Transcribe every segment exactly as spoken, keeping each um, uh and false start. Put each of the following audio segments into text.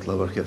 ورحمة الله وبركاته.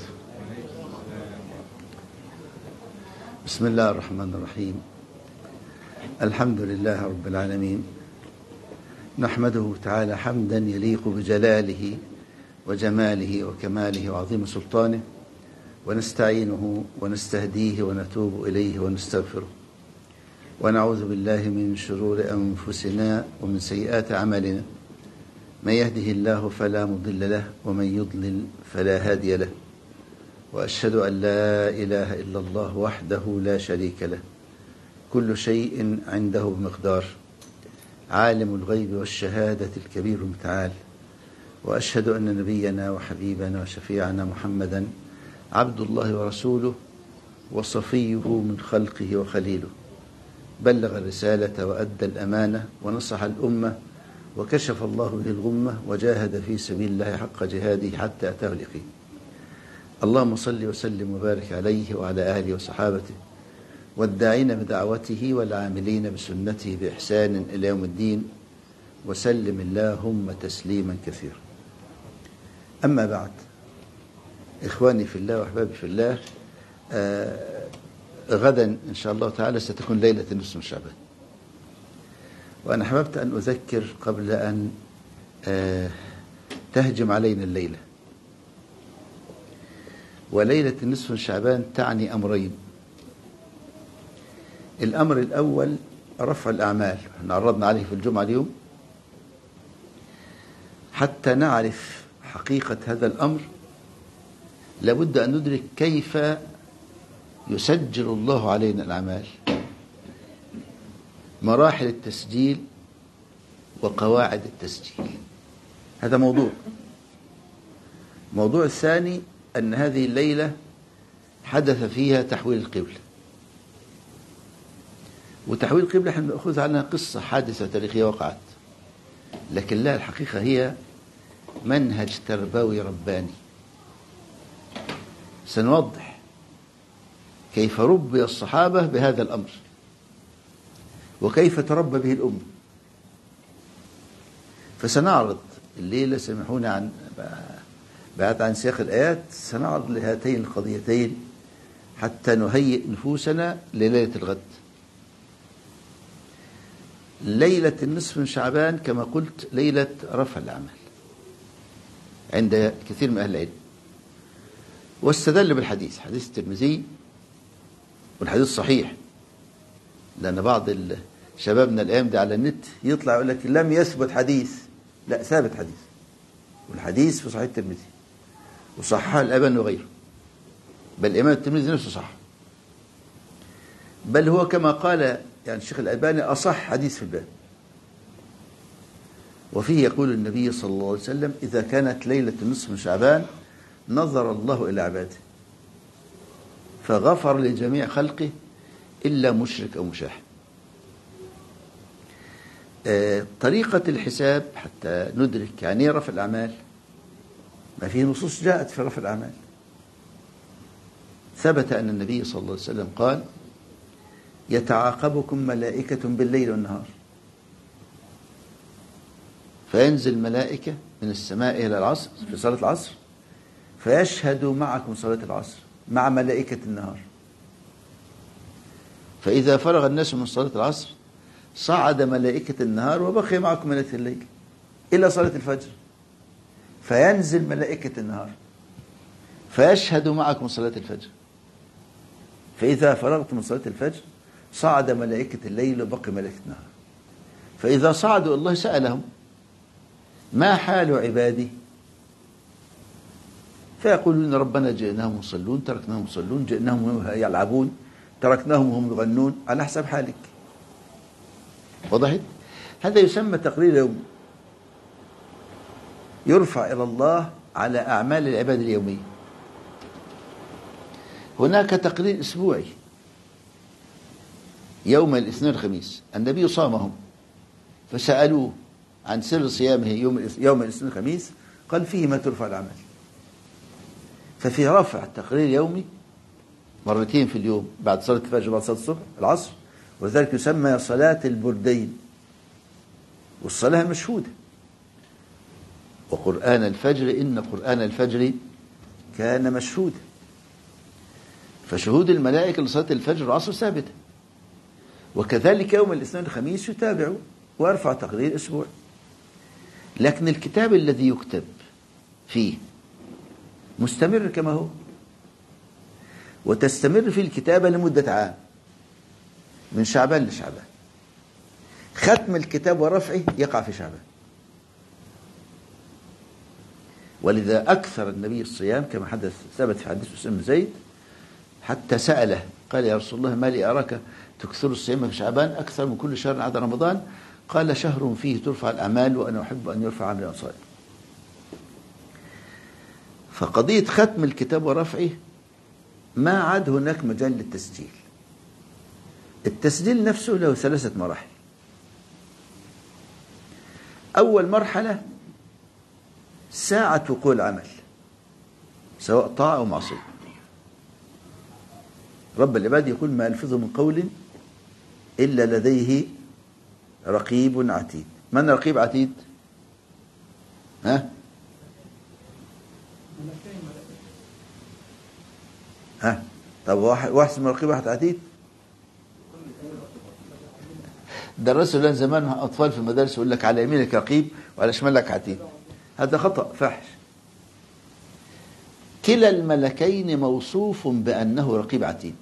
بسم الله الرحمن الرحيم. الحمد لله رب العالمين، نحمده تعالى حمدا يليق بجلاله وجماله وكماله وعظيم سلطانه، ونستعينه ونستهديه ونتوب إليه ونستغفره، ونعوذ بالله من شرور أنفسنا ومن سيئات أعمالنا، من يهده الله فلا مضل له ومن يضلل فلا هادي له، وأشهد أن لا إله إلا الله وحده لا شريك له، كل شيء عنده بمقدار، عالم الغيب والشهادة الكبير المتعال، وأشهد أن نبينا وحبيبنا وشفيعنا محمدا عبد الله ورسوله وصفيه من خلقه وخليله، بلغ الرسالة وأدى الأمانة ونصح الأمة وكشف الله به الغمة وجاهد في سبيل الله حق جهاده حتى أتاه اليقين. اللهم صل وسلم وبارك عليه وعلى آله وصحابته والداعين بدعوته والعاملين بسنته بإحسان إلى يوم الدين، وسلم اللهم تسليما كثيرا. أما بعد، إخواني في الله وأحبابي في الله، آه غدا إن شاء الله تعالى ستكون ليلة النصف من شعبان، وأنا أحببت أن أذكر قبل أن آه تهجم علينا الليلة. وليلة النصف من شعبان تعني أمرين. الأمر الأول رفع الأعمال، احنا عرضنا عليه في الجمعة اليوم. حتى نعرف حقيقة هذا الأمر لابد أن ندرك كيف يسجل الله علينا الأعمال، مراحل التسجيل وقواعد التسجيل. هذا موضوع. الموضوع الثاني أن هذه الليلة حدث فيها تحويل القبلة، وتحويل القبلة احنا نأخذ عنها قصة حادثة تاريخية وقعت، لكن لا، الحقيقة هي منهج تربوي رباني. سنوضح كيف ربي الصحابة بهذا الأمر وكيف تربى به الأمة. فسنعرض الليلة، سمحونا عن بعد عن سياق الآيات، سنعرض لهاتين القضيتين حتى نهيئ نفوسنا لليلة الغد. ليلة النصف من شعبان كما قلت ليلة رفع الأعمال عند كثير من أهل العلم، واستدل بالحديث، حديث الترمذي، والحديث صحيح، لأن بعض شبابنا الأيام دي على النت يطلع يقول لك لم يثبت حديث. لا، ثابت حديث، والحديث في صحيح الترمذي وصححه الألباني وغيره، بل الإمام الترمذي نفسه صح، بل هو كما قال يعني الشيخ الألباني أصح حديث في الباب. وفيه يقول النبي صلى الله عليه وسلم: إذا كانت ليلة النصف من شعبان نظر الله إلى عباده فغفر لجميع خلقه إلا مشرك أو مشاح. آه طريقة الحساب حتى ندرك يعني رفع الأعمال، ما فيه نصوص جاءت في رفع الأعمال. ثبت أن النبي صلى الله عليه وسلم قال: يتعاقبكم ملائكة بالليل والنهار، فينزل ملائكة من السماء إلى العصر في صلاة العصر فيشهدوا معكم صلاة العصر مع ملائكة النهار، فإذا فرغ الناس من صلاة العصر صعد ملائكة النهار وبقي معكم ملائكة الليل إلى صلاة الفجر، فينزل ملائكة النهار فيشهدوا معكم صلاة الفجر، فإذا فرغتم من صلاة الفجر صعد ملائكة الليل وبقي ملائكة النهار، فإذا صعدوا الله سألهم: ما حال عبادي؟ فيقولون: ربنا جئناهم يصلون تركناهم يصلون، جئناهم يلعبون تركناهم وهم يغنون، على حسب حالك. وضحت؟ هذا يسمى تقرير يومي، يرفع إلى الله على أعمال العباد اليومية. هناك تقرير أسبوعي يوم الاثنين والخميس، النبي صامهم فسألوه عن سر صيامه يوم يوم الاثنين والخميس، قال: فيه ما ترفع الأعمال. ففي رفع تقرير يومي مرتين في اليوم، بعد صلاة الفجر وبعد صلاة الصبح العصر، وذلك يسمى صلاة البردين، والصلاة مشهودة. وقرآن الفجر إن قرآن الفجر كان مشهودا، فشهود الملائكة لصلاة الفجر والعصر ثابتة، وكذلك يوم الاثنين والخميس يتابع ويرفع تقرير أسبوع. لكن الكتاب الذي يكتب فيه مستمر كما هو، وتستمر في الكتابة لمدة عام من شعبان لشعبان. ختم الكتاب ورفعه يقع في شعبان، ولذا أكثر النبي الصيام كما حدث ثبت في حديث أسامة بن زيد، حتى سأله قال يا رسول الله ما لي أراك تكثر الصيام في شعبان أكثر من كل شهر عدا رمضان؟ قال شهر فيه ترفع الأعمال وأنا أحب أن يرفع عملي وأنا صائم. فقضية ختم الكتاب ورفعه ما عاد هناك مجال للتسجيل. التسجيل نفسه له ثلاثة مراحل. أول مرحلة ساعة وقوع العمل سواء طاعة أو معصية. رب العباد يقول ما يلفظ من قول إلا لديه رقيب عتيد. من رقيب عتيد؟ ها؟ ها؟ طب واحد واحد اسمه رقيب واحد عتيد؟ درسوا لنا زمان أطفال في المدارس يقول لك على يمينك رقيب وعلى شمالك عتيد. هذا خطأ فاحش. كلا الملكين موصوف بأنه رقيب عتيد.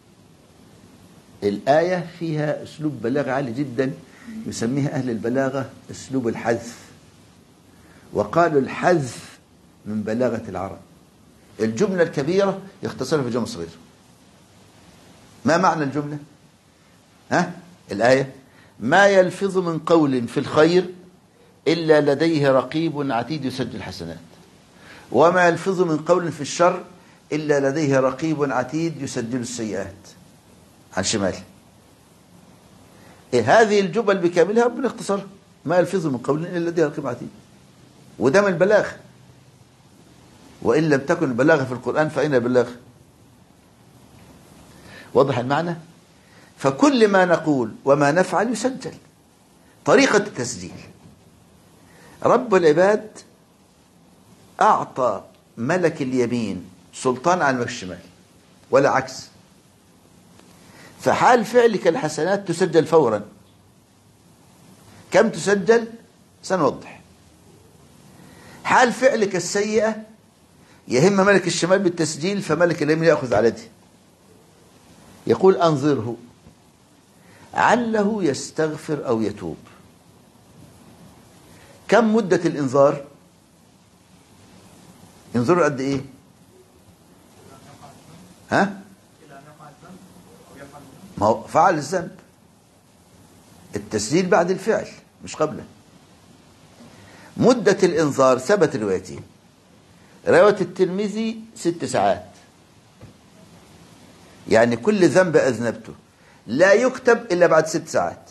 الآية فيها أسلوب بلاغة عالي جدا يسميها أهل البلاغة أسلوب الحذف، وقالوا الحذف من بلاغة العرب. الجملة الكبيرة يختصرها في جملة صغيرة. ما معنى الجملة؟ ها؟ الآية ما يلفظ من قول في الخير إلا لديه رقيب عتيد يسجل الحسنات، وما يلفظ من قول في الشر إلا لديه رقيب عتيد يسجل السيئات عن شماله. إيه هذه الجمل بكاملها ربنا اختصرها ما يلفظ من قول إلا لديه رقيب عتيد، وده من البلاغ. وإن لم تكن البلاغة في القرآن فأين البلاغ؟ واضح المعنى؟ فكل ما نقول وما نفعل يسجل. طريقة التسجيل رب العباد أعطى ملك اليمين سلطان على ملك الشمال ولا عكس. فحال فعلك الحسنات تسجل فورا. كم تسجل؟ سنوضح. حال فعلك السيئة يهم ملك الشمال بالتسجيل، فملك اليمين يأخذ على دي، يقول أنظره عله يستغفر أو يتوب. كم مدة الإنذار؟ ينظر قد إيه؟ ها؟ ما هو فعل الذنب. التسجيل بعد الفعل مش قبله. مدة الإنذار ثبت روايتين. رواية الترمذي ست ساعات، يعني كل ذنب أذنبته لا يكتب إلا بعد ست ساعات.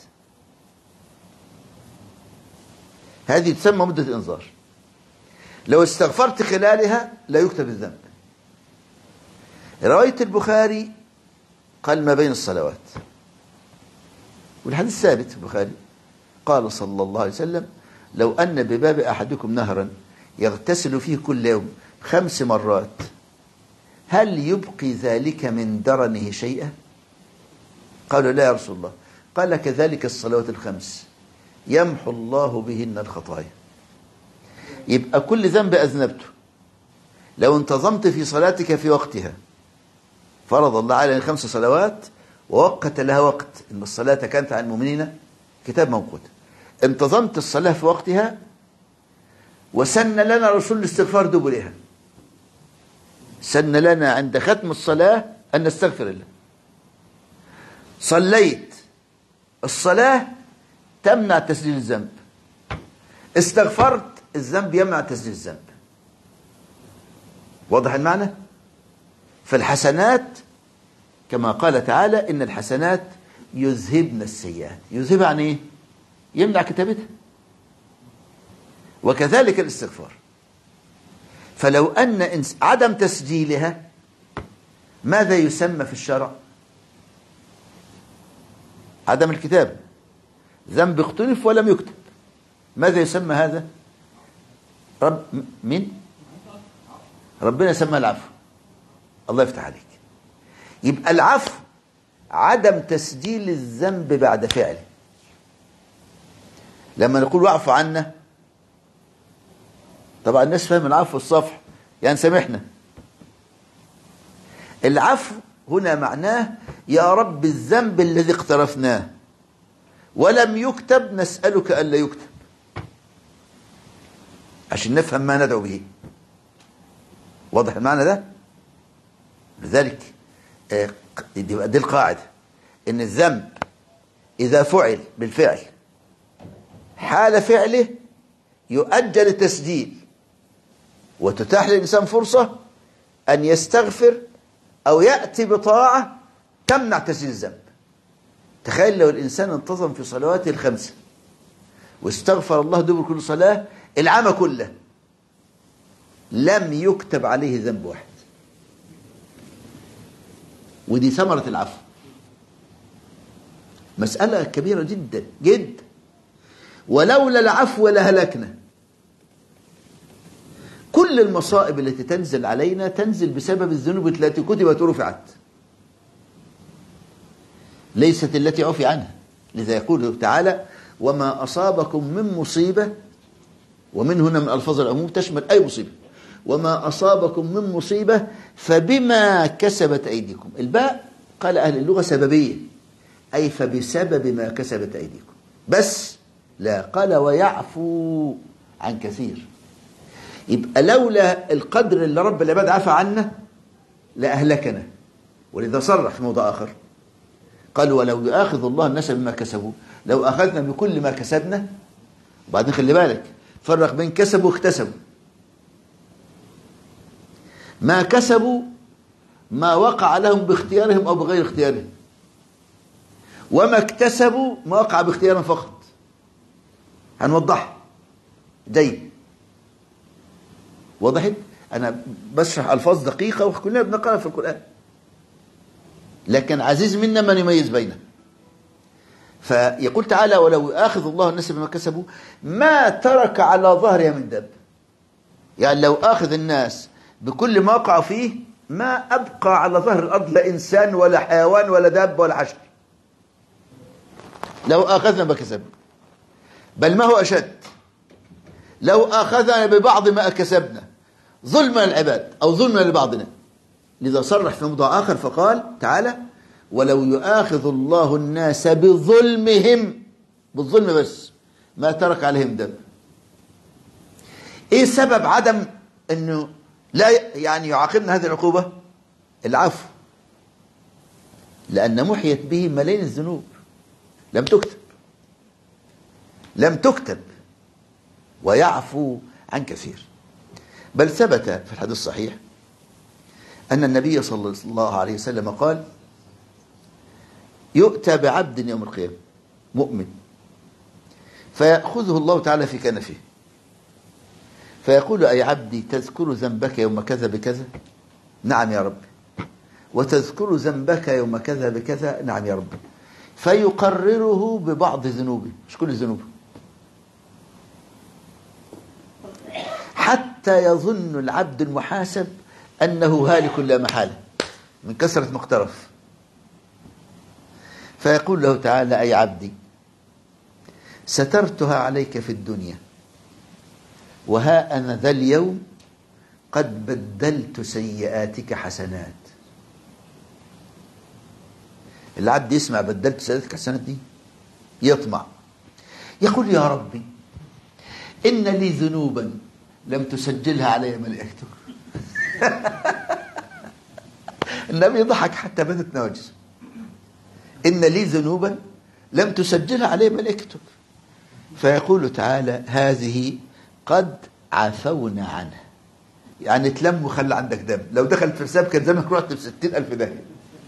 هذه تسمى مدة الإنذار. لو استغفرت خلالها لا يكتب الذنب. رواية البخاري قال ما بين الصلوات، والحديث ثابت في البخاري قال صلى الله عليه وسلم لو أن بباب أحدكم نهرا يغتسل فيه كل يوم خمس مرات هل يبقي ذلك من درنه شيئا؟ قالوا لا يا رسول الله. قال كذلك الصلوات الخمس يمحو الله بهن الخطايا. يبقى كل ذنب أذنبته لو انتظمت في صلاتك في وقتها، فرض الله علينا خمس صلوات ووقت لها وقت، إن الصلاة كانت على المؤمنين كتاب موقوت، انتظمت الصلاة في وقتها وسن لنا رسول الاستغفار دبرها. سن لنا عند ختم الصلاة أن نستغفر الله. صليت، الصلاة تمنع تسجيل الذنب، استغفرت، الذنب يمنع تسجيل الذنب. واضح المعنى؟ فالحسنات كما قال تعالى إن الحسنات يذهبن السيئات. يذهب عن إيه؟ يمنع كتابتها. وكذلك الاستغفار. فلو أن عدم تسجيلها ماذا يسمى في الشرع؟ عدم الكتاب. ذنب اختلف ولم يكتب، ماذا يسمى هذا؟ رب مين؟ ربنا سماه العفو. الله يفتح عليك. يبقى العفو عدم تسجيل الذنب بعد فعله. لما نقول واعف عنا، طبعا الناس فاهم العفو الصفح، يعني سامحنا. العفو هنا معناه يا رب الذنب الذي اقترفناه ولم يكتب نسألك ألا يكتب، عشان نفهم ما ندعو به. واضح المعنى ده؟ لذلك دي القاعدة، إن الذنب إذا فعل بالفعل حال فعله يؤجل التسجيل، وتتاح للإنسان فرصة أن يستغفر أو يأتي بطاعة تمنع تسجيل الذنب. تخيل لو الإنسان انتظم في صلواته الخمسة واستغفر الله دبر كل صلاة العام كله، لم يكتب عليه ذنب واحد. ودي ثمرة العفو، مسألة كبيرة جدا جدا. ولولا العفو لهلكنا. كل المصائب التي تنزل علينا تنزل بسبب الذنوب التي كتبت ورفعت، ليست التي عفي عنها. لذا يقول تعالى وما أصابكم من مصيبة، ومن هنا من ألفاظ العموم تشمل أي مصيبة، وما أصابكم من مصيبة فبما كسبت أيديكم. الباء قال أهل اللغة سببية، أي فبسبب ما كسبت أيديكم. بس لا، قال ويعفو عن كثير. يبقى لولا القدر اللي رب العباد عفى عنا لأهلكنا. ولذا صرح في موضع آخر قال ولو يؤاخذ الله الناس بما كسبوا لو أخذنا بكل ما كسبنا. وبعدين خلي بالك فرق بين كسبوا واكتسبوا. ما كسبوا ما وقع لهم باختيارهم أو بغير اختيارهم، وما اكتسبوا ما وقع باختيارهم فقط. هنوضحها جيد. وضحت؟ أنا بشرح ألفاظ دقيقة وكلنا بنقرأها في القرآن، لكن عزيز منا من يميز بينه. فيقول تعالى ولو يؤاخذ الله الناس بما كسبوا ما ترك على ظهرها من داب. يعني لو آخذ الناس بكل ما وقعوا فيه ما أبقى على ظهر الأرض لا إنسان ولا حيوان ولا داب ولا حشر، لو آخذنا ما كسبنا. بل ما هو أشد، لو آخذنا ببعض ما كسبنا ظلما العباد أو ظلما لبعضنا. لذا صرح في موضوع آخر فقال تعالى ولو يؤاخذ الله الناس بظلمهم، بالظلم بس، ما ترك عليهم دم. ايه سبب عدم انه لا يعني يعاقبنا هذه العقوبة؟ العفو، لأن محيت به ملايين الذنوب لم تكتب لم تكتب ويعفو عن كثير. بل ثبت في الحديث الصحيح أن النبي صلى الله عليه وسلم قال يؤتى بعبد يوم القيامة مؤمن فيأخذه الله تعالى في كنفه فيقول أي عبدي تذكر ذنبك يوم كذا بكذا؟ نعم يا رب. وتذكر ذنبك يوم كذا بكذا؟ نعم يا رب. فيقرره ببعض ذنوبه، مش كل ذنوبه، حتى يظن العبد المحاسب أنه هالك لا محالة من كثرة ما اقترف. فيقول له تعالى أي عبدي سترتها عليك في الدنيا وها أنا ذا اليوم قد بدلت سيئاتك حسنات. العبد يسمع بدلت سيئاتك حسنات دي يطمع، يقول يا ربي إن لي ذنوبا لم تسجلها علي ملائكتك. النبي يضحك حتى بدت نواجسه. إن لي ذنوبا لم تسجلها علي ملائكتك. فيقول تعالى هذه قد عفونا عنها، يعني تلم وخلى عندك دم. لو دخلت في حساب كان زمانك رحت بستين ألف داهية.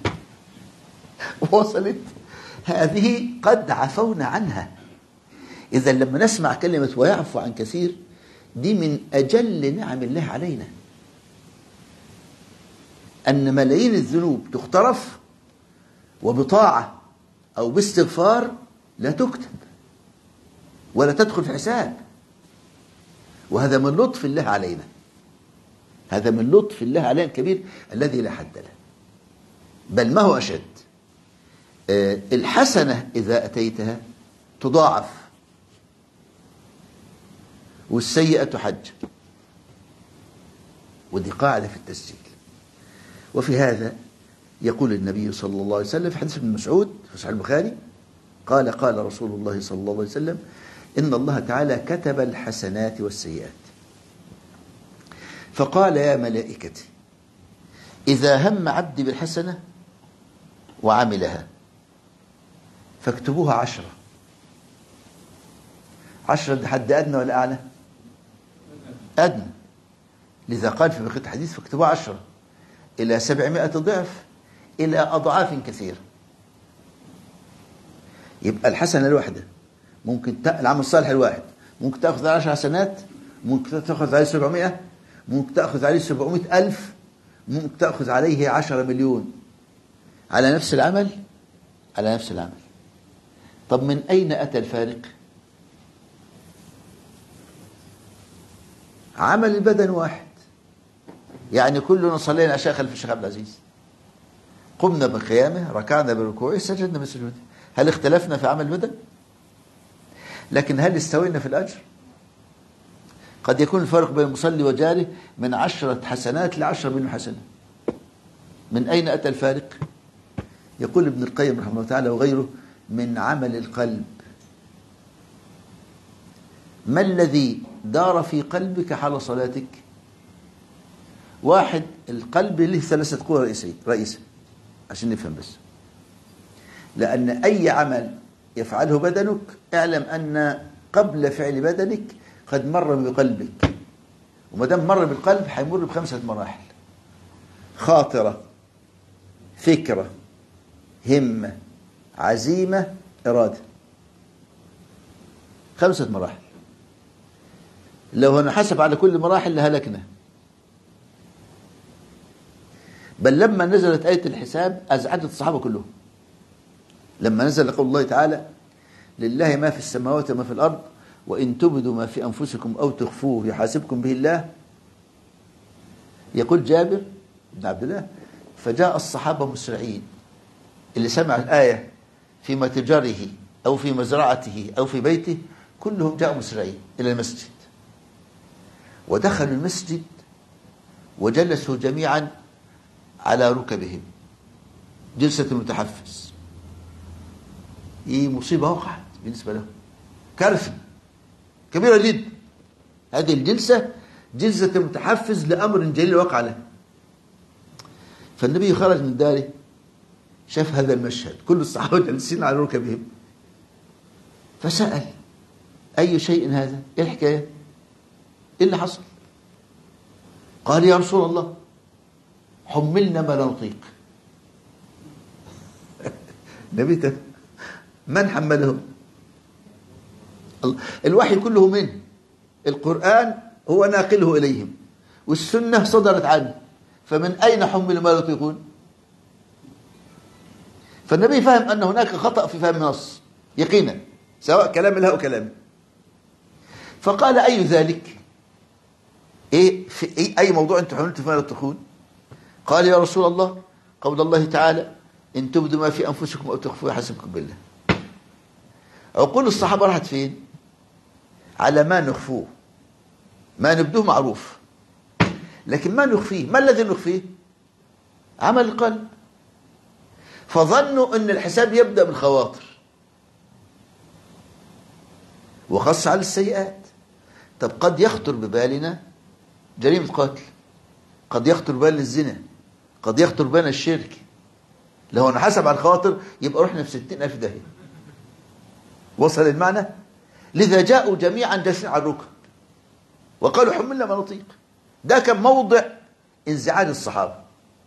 وصلت هذه قد عفونا عنها. إذا لما نسمع كلمة ويعفو عن كثير دي من أجل نعم الله علينا، أن ملايين الذنوب تخترف وبطاعة أو باستغفار لا تكتب ولا تدخل في حساب، وهذا من لطف الله علينا. هذا من لطف الله علينا الكبير الذي لا حد له. بل ما هو أشد، آه الحسنة إذا أتيتها تضاعف، والسيئة حج، ودي قاعدة في التسجيل. وفي هذا يقول النبي صلى الله عليه وسلم في حديث ابن مسعود في صحيح البخاري قال قال رسول الله صلى الله عليه وسلم إن الله تعالى كتب الحسنات والسيئات، فقال يا ملائكتي إذا هم عبدي بالحسنة وعملها فاكتبوها عشرة. عشرة ده حد أدنى ولا أعلى؟ أدنى. لذا قال في بقية الحديث فاكتبوها عشرة إلى سبعمائة ضعف إلى أضعاف كثيرة. يبقى الحسنة الواحدة ممكن ت... العمل الصالح الواحد ممكن تأخذ عشر حسنات، ممكن تأخذ عليه سبعمائة، ممكن تأخذ عليه سبعمائة ألف، ممكن تأخذ عليه عشرة مليون على نفس العمل، على نفس العمل. طب من أين أتى الفارق؟ عمل البدن واحد، يعني كلنا صلينا عشاء خلف الشيخ عبد العزيز، قمنا بقيامه، ركعنا بركوعه، سجدنا بسجوده. هل اختلفنا في عمل البدن؟ لكن هل استوينا في الأجر؟ قد يكون الفرق بين المصلي وجاره من عشرة حسنات لعشرة مليون حسنة. من أين أتى الفارق؟ يقول ابن القيم رحمه الله تعالى وغيره من عمل القلب. ما الذي دار في قلبك حال صلاتك؟ واحد، القلب له ثلاثة قوى رئيسية رئيسة عشان نفهم بس. لأن أي عمل يفعله بدنك اعلم أن قبل فعل بدنك قد مر بقلبك، وما دام مر بالقلب حيمر بخمسة مراحل: خاطرة، فكرة، همة، عزيمة، إرادة. خمسة مراحل. لو نحسب على كل مراحل لهلكنا. بل لما نزلت آية الحساب أزعجت الصحابة كلهم. لما نزل قول الله تعالى لله ما في السماوات وما في الأرض وإن تبدوا ما في أنفسكم أو تخفوه يحاسبكم به الله. يقول جابر بن عبد الله فجاء الصحابة مسرعين، اللي سمع الآية في متجره أو في مزرعته أو في بيته كلهم جاءوا مسرعين إلى المسجد، ودخلوا المسجد وجلسوا جميعا على ركبهم جلسة المتحفز. هي مصيبة وقعت بالنسبة لهم، كارثة كبيرة جدا. هذه الجلسة جلسة المتحفز لأمر جليل وقع له. فالنبي خرج من داره شاف هذا المشهد، كل الصحابة جالسين على ركبهم، فسأل أي شيء هذا؟ إيه الحكاية؟ إيه اللي حصل؟ قال يا رسول الله حملنا ما لا نطيق. نبيته من حملهم؟ الوحي كله منه، القرآن هو ناقله إليهم، والسنة صدرت عنه، فمن أين حمل ما لا يطيقون؟ فالنبي فهم أن هناك خطأ في فهم النص يقينا، سواء كلام الله أو كلامه. فقال أي ذلك؟ إيه في إيه أي موضوع أنت حملت فما لا تطيقون؟ قال يا رسول الله قول الله تعالى إن تبدوا ما في أنفسكم أو تخفوه يحاسبكم بالله. عقول الصحابة راحت فين؟ على ما نخفوه. ما نبدوه معروف، لكن ما نخفيه، ما الذي نخفيه؟ عمل القلب. فظنوا أن الحساب يبدأ بالخواطر، وخص على السيئات. طب قد يخطر ببالنا جريمة قتل، قد يخطر ببالنا الزنا، قد يخطر ببالنا الشرك. لو نحسب على الخواطر يبقى رحنا في ستين ألف داهية. وصل المعنى؟ لذا جاءوا جميعا جالسين على الركب وقالوا حملنا ما نطيق. ده كان موضع انزعاج الصحابة،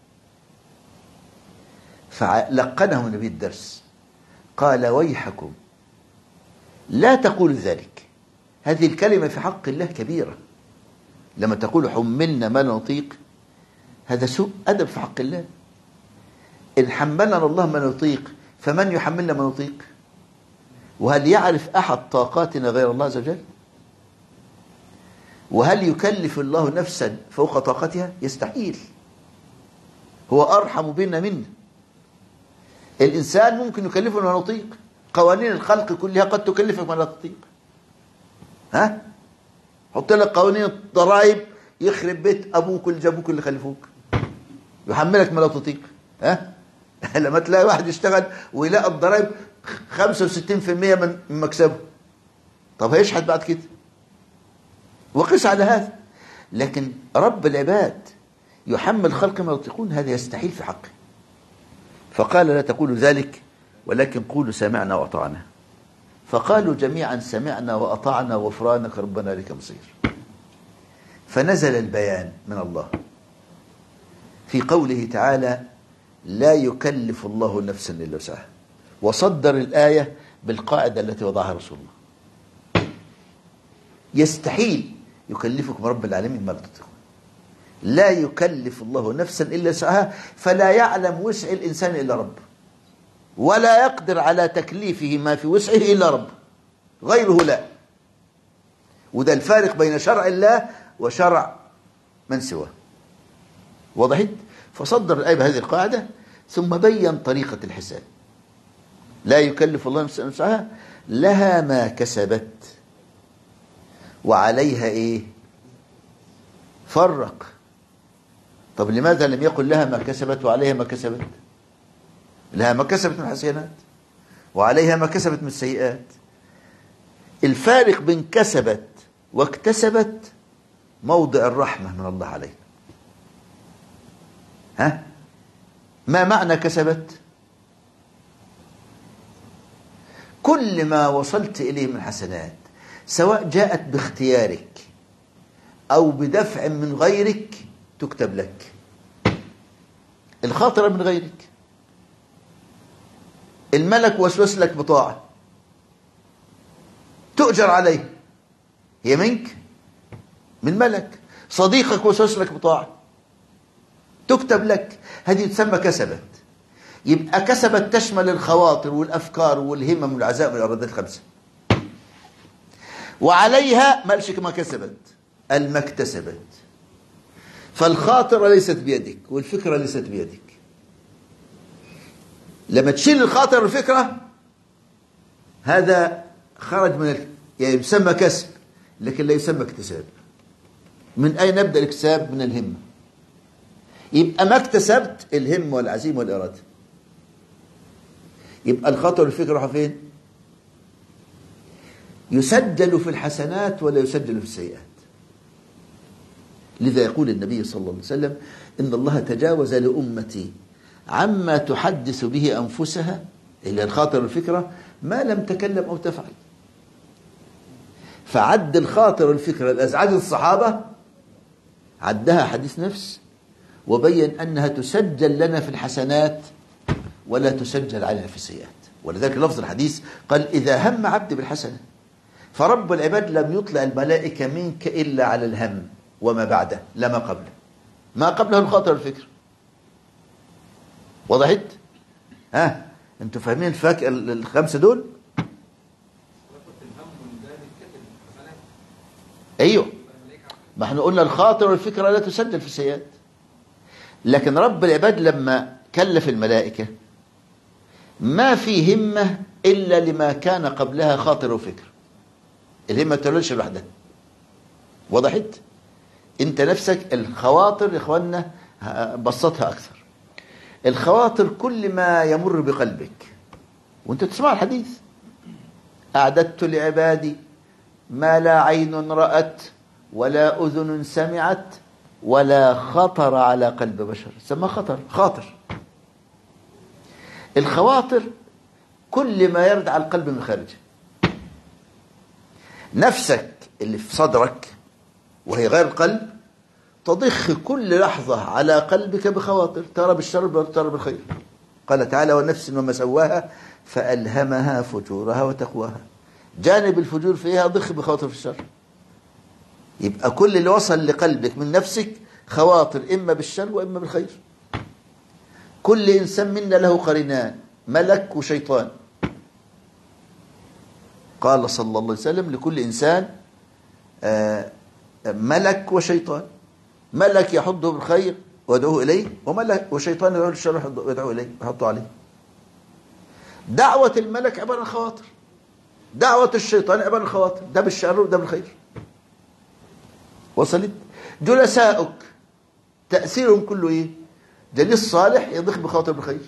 فلقنهم النبي الدرس، قال ويحكم لا تقول ذلك. هذه الكلمة في حق الله كبيرة. لما تقول حملنا ما لا نطيق هذا سوء أدب في حق الله. إن حملنا الله ما نطيق فمن يحملنا ما نطيق؟ وهل يعرف أحد طاقاتنا غير الله عز وجل؟ وهل يكلف الله نفسا فوق طاقتها؟ يستحيل. هو أرحم بنا منا. الإنسان ممكن يكلفه ما لا يطيق. قوانين الخلق كلها قد تكلفك ما لا تطيق. ها؟ حط لك قوانين الضرائب يخرب بيت أبوك اللي جابوك اللي خلفوك، يحملك ما لا تطيق. ها؟ لما تلاقي واحد يشتغل ويلاقي الضرائب خمسة وستين بالمئة من مكسبه، طب هيشحت بعد كده؟ وقس على هذا. لكن رب العباد يحمل خلق ما يطيقون، هذا يستحيل في حقه. فقال لا تقولوا ذلك ولكن قولوا سمعنا وأطعنا. فقالوا جميعا سمعنا وأطعنا غفرانك ربنا لك مصير. فنزل البيان من الله في قوله تعالى لا يكلف الله نفسا إلا وسعها، وصدر الآية بالقاعدة التي وضعها رسول الله. يستحيل يكلفكم رب العالمين ما لا تطيقون. لا يكلف الله نفسا إلا وسعها، فلا يعلم وسع الإنسان إلا رب، ولا يقدر على تكليفه ما في وسعه إلا رب، غيره لا. وده الفارق بين شرع الله وشرع من سواه. وضحت؟ فصدر الآية بهذه القاعدة ثم بين طريقة الحساب. لا يكلف الله نفسا إلا وسعها، لها ما كسبت وعليها إيه؟ فرق. طب لماذا لم يقل لها ما كسبت وعليها ما كسبت؟ لها ما كسبت من حسنات وعليها ما كسبت من السيئات. الفارق بين كسبت واكتسبت موضع الرحمة من الله علينا. ها؟ ما معنى كسبت؟ كل ما وصلت إليه من حسنات سواء جاءت باختيارك أو بدفع من غيرك تكتب لك. الخاطرة من غيرك، الملك وسوس لك بطاعة تؤجر عليه، هي منك؟ من ملك. صديقك وسوس لك بطاعة تكتب لك، هذه تسمى كسبت. يبقى كسبت تشمل الخواطر والأفكار والهمم والعزائم والإرادات الخمسة. وعليها مالش ما كسبت، ما اكتسبت. فالخاطرة ليست بيدك والفكرة ليست بيدك. لما تشيل الخاطر والفكرة هذا خرج من ال... يعني يسمى كسب لكن لا يسمى اكتساب. من أين نبدأ الاكتساب؟ من الهمة. يبقى ما اكتسبت الهمة والعزيمة والإرادة. يبقى الخاطر والفكرة راحوا فين؟ يسجل في الحسنات ولا يسجل في السيئات. لذا يقول النبي صلى الله عليه وسلم إن الله تجاوز لأمتي عما تحدث به أنفسها، إلى الخاطر والفكرة، ما لم تكلم أو تفعل. فعد الخاطر والفكرة الأزعاج الصحابة عدها حديث نفس، وبين أنها تسجل لنا في الحسنات ولا تسجل علينا في السيئات. ولذلك لفظ الحديث قال إذا هم عبد بالحسنة، فرب العباد لم يطلع الملائكة منك إلا على الهم وما بعده لا ما قبله. ما قبله الخاطر والفكر. وضحت؟ ها انتوا فاهمين الفك... الخمسة دول؟ ايوه، ما احنا قلنا الخاطر والفكرة لا تسجل في السيئات. لكن رب العباد لما كلف الملائكة ما في همة إلا لما كان قبلها خاطر وفكر. الهمة تلولش لوحدها. وضحت؟ انت نفسك الخواطر يا اخوانا بسطها اكثر. الخواطر كل ما يمر بقلبك وانت تسمع الحديث أعددت لعبادي ما لا عين رأت ولا أذن سمعت ولا خطر على قلب بشر. سمى خطر، خاطر. الخواطر كل ما يرد على القلب من خارجه. نفسك اللي في صدرك وهي غير القلب تضخ كل لحظة على قلبك بخواطر، ترى بالشر وترى بالخير. قال تعالى ونفس وما سواها فألهمها فجورها وتقواها. جانب الفجور فيها ضخ بخواطر في الشر. يبقى كل اللي وصل لقلبك من نفسك خواطر إما بالشر وإما بالخير. كل إنسان منا له قرينان، ملك وشيطان. قال صلى الله عليه وسلم لكل إنسان آآ ملك وشيطان. ملك يحضه بالخير ويدعوه إليه، وملك وشيطان يدعوه للشر ويدعوه إليه ويحطه عليه. دعوة الملك عبارة عن خواطر، دعوة الشيطان عبارة عن خواطر، ده بالشر وده بالخير. وصلت؟ جلساؤك تأثيرهم كله إيه؟ جليس صالح يضخ بخاطر بالخير،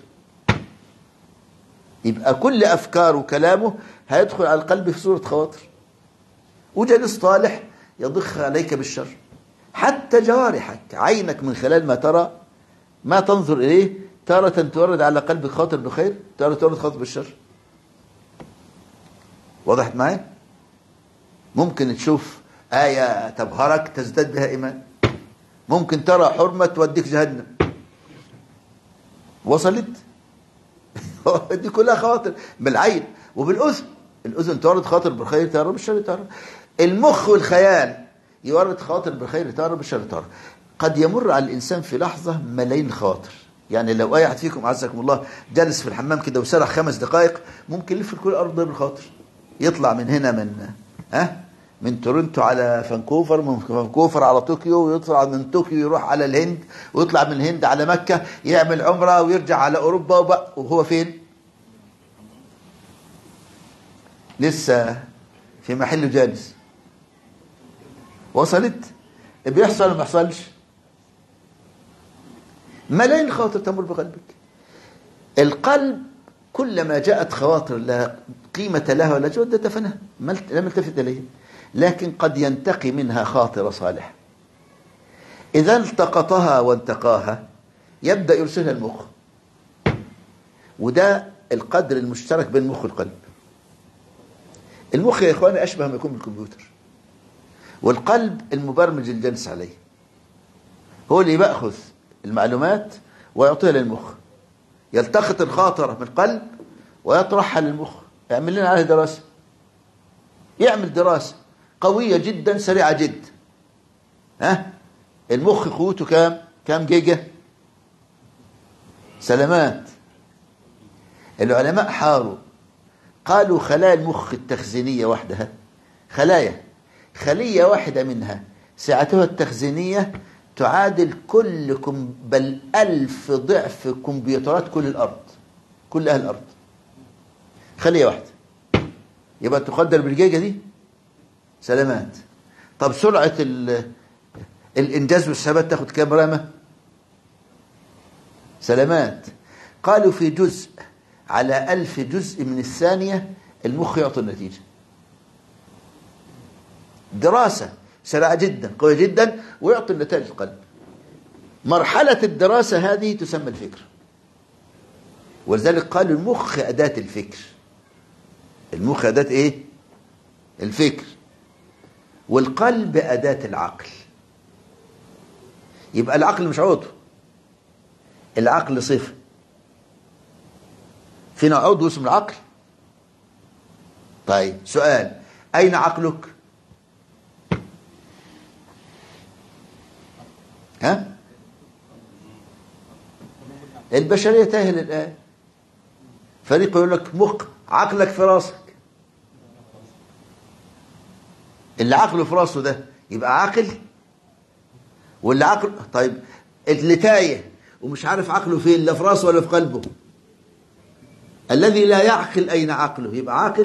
يبقى كل أفكاره وكلامه هيدخل على القلب في صورة خواطر. وجليس صالح يضخ عليك بالشر. حتى جوارحك، عينك من خلال ما ترى ما تنظر إليه تارة تورد على قلبك خاطر بخير، تارة تورد خاطر بالشر. وضحت معي؟ ممكن تشوف آية تبهرك تزداد بها إيمان، ممكن ترى حرمة توديك جهنم. وصلت؟ دي كلها خواطر بالعين وبالأذن. الأذن تورد خاطر بالخير تارة بالشر تارة. المخ والخيال يورد خاطر بالخير تارة بالشر تارة. قد يمر على الإنسان في لحظة ملايين الخواطر. يعني لو أي أحد فيكم عزكم الله جلس في الحمام كده وسرح خمس دقائق ممكن يلف كل الأرض بالخاطر، يطلع من هنا من ها من تورنتو على فانكوفر، من فانكوفر على طوكيو، ويطلع من طوكيو يروح على الهند، ويطلع من الهند على مكة يعمل عمرة ويرجع على أوروبا، وهو فين؟ لسه في محله جالس. وصلت؟ بيحصل ولا ما بيحصلش؟ ملايين خواطر تمر بقلبك. القلب كلما جاءت خواطر لا قيمة لها ولا جودة فنها لم التفت إليها، لكن قد ينتقي منها خاطرة صالحة. إذا التقطها وانتقاها يبدأ يرسلها المخ، وده القدر المشترك بين المخ والقلب. المخ يا إخواني أشبه ما يكون بالكمبيوتر، والقلب المبرمج الجالس عليه هو اللي بأخذ المعلومات ويعطيها للمخ. يلتقط الخاطرة من القلب ويطرحها للمخ، يعمل لنا عليها دراسة، يعمل دراسة قوية جدا سريعة جدا. ها المخ قوته كام؟ كام جيجا؟ سلامات. العلماء حاروا قالوا خلايا المخ التخزينية وحدها، خلايا خلية واحدة منها سعتها التخزينية تعادل كل كم بل ألف ضعف كمبيوترات كل الأرض، كل أهل الأرض. خلية واحدة يبقى تقدر بالجيجا دي. سلامات. طب سرعة الإنجاز والثبات تاخد كام رامة؟ سلامات. قالوا في جزء على ألف جزء من الثانية المخ يعطي النتيجة. دراسة سريعة جدا قوية جدا ويعطي النتائج القلب. مرحلة الدراسة هذه تسمى الفكر، ولذلك قالوا المخ أداة الفكر. المخ أداة إيه؟ الفكر. والقلب أداة العقل. يبقى العقل مش عضو، العقل صفة. فينا عضو اسمه العقل. طيب سؤال، أين عقلك؟ ها؟ البشرية تاهل الآن. فريق يقول لك مخ عقلك في راسك. اللي عقله في راسه ده يبقى عاقل؟ واللي عقل طيب اللي تايه ومش عارف عقله فين، لا في راسه ولا في قلبه، الذي لا يعقل أين عقله يبقى عاقل؟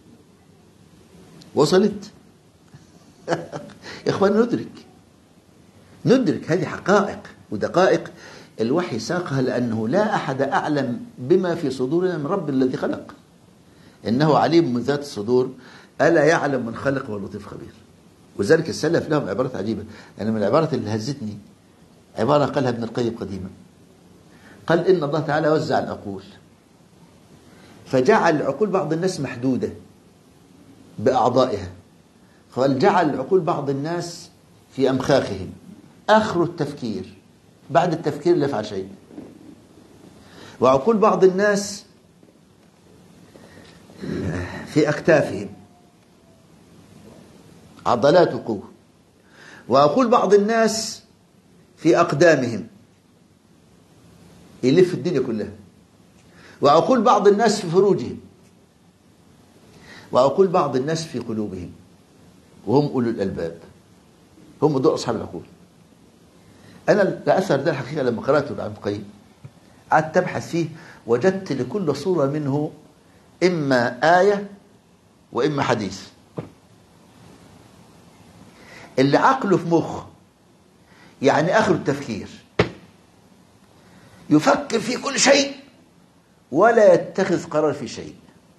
وصلت؟ يا إخوان ندرك ندرك هذه حقائق ودقائق الوحي ساقها، لأنه لا أحد أعلم بما في صدورنا من رب الذي خلق. إنه عليم من ذات الصدور، ألا يعلم من خلق واللطيف خبير. وذلك السلف لهم عبارات عجيبة. يعني من العبارات اللي هزتني عبارة قالها ابن القيم قديما، قال إن الله تعالى وزع العقول فجعل عقول بعض الناس محدودة بأعضائها، قال جعل عقول بعض الناس في أمخاخهم آخر التفكير، بعد التفكير لا يفعل شيء. وعقول بعض الناس في أكتافهم عضلات وقوة. وعقول بعض الناس في أقدامهم يلف الدنيا كلها. وعقول بعض الناس في فروجهم. وعقول بعض الناس في قلوبهم وهم أولو الألباب. هم دول أصحاب العقول. أنا الأثر ده الحقيقة لما قرأته لابن القيم قعدت أبحث فيه، وجدت لكل صورة منه إما آية وإما حديث. اللي عقله في مخ يعني آخر التفكير، يفكر في كل شيء ولا يتخذ قرار في شيء.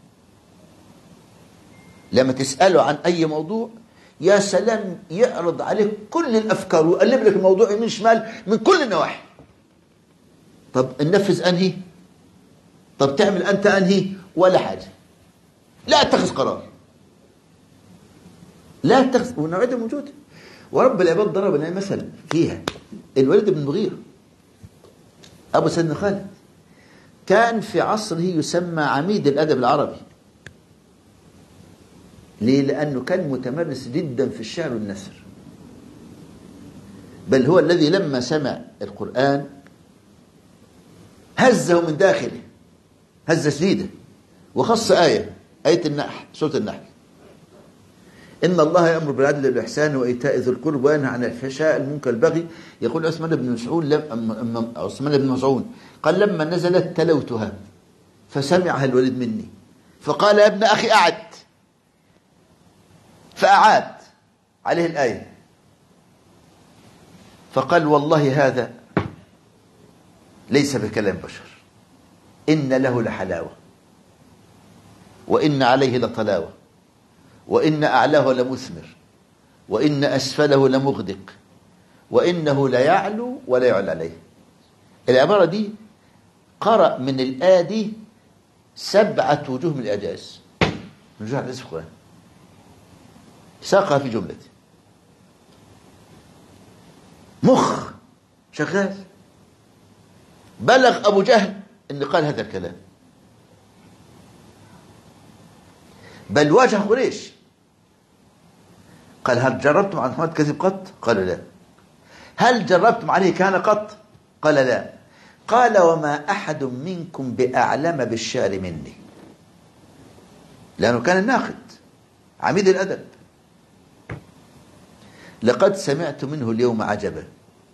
لما تسأله عن أي موضوع يا سلام يعرض عليك كل الأفكار ويقلب لك الموضوع يمين شمال من كل النواحي. طب ننفذ أنهي؟ طب تعمل أنت أنهي؟ ولا حاجة، لا اتخذ قرار، لا اتخذ. والنوعية دي موجودة، ورب العباد ضرب لنا مثل فيها. الوليد بن المغيرة أبو سيدنا خالد كان في عصره يسمى عميد الأدب العربي. ليه؟ لأنه كان متمرس جدا في الشعر والنثر، بل هو الذي لما سمع القرآن هزه من داخله هزة شديدة، وخص آية آية النحل، سورة النحل: إن الله يأمر بالعدل والإحسان وإيتاء ذي القربى وينهى عن الفحشاء والمنكر والبغي. يقول عثمان بن مسعود لم عثمان بن مسعود قال: لما نزلت تلوتها فسمعها الوليد مني فقال: يا ابن أخي أعد، فأعاد عليه الآية فقال: والله هذا ليس بكلام بشر، إن له لحلاوة وإن عليه لطلاوة وإن أعلاه لمثمر وإن أسفله لمغدق وإنه لا يعلو ولا يعلى عليه. العبارة دي قرأ من الآية دي سبعة وجوه من الإعجاز، من وجوه الإعجاز في القرآن، ساقها في جملته. مخ شغال. بلغ أبو جهل أن قال هذا الكلام، بل واجه قريش قال: هل جربتم على محمد كذب قط؟ قالوا لا. هل جربتم عليه كان قط؟ قال لا. قال: وما أحد منكم بأعلم بالشعر مني، لأنه كان الناقد عميد الأدب. لقد سمعت منه اليوم عجبا،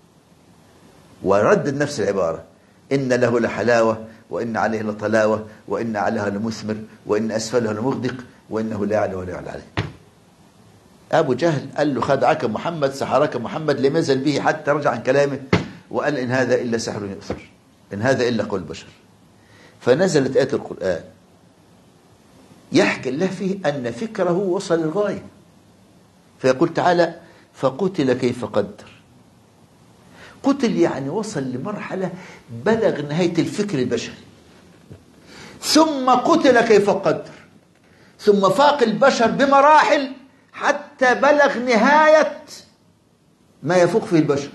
وردد نفس العبارة: إن له لحلاوة وإن عليه لطلاوة وإن عليها لمثمر وإن أسفله لمغدق وإنه لا يعلى ولا يعلى عليه. أبو جهل قال له: خدعك محمد، سحرك محمد، لم يزل به حتى رجع عن كلامه وقال: إن هذا إلا سحر يؤثر، إن هذا إلا قول بشر. فنزلت آية القرآن يحكي الله فيه أن فكره وصل للغاية، فيقول تعالى: فقتل كيف قدر. قتل يعني وصل لمرحلة بلغ نهاية الفكر البشري، ثم قتل كيف قدر، ثم فاق البشر بمراحل حتى بلغ نهاية ما يفوق فيه البشر.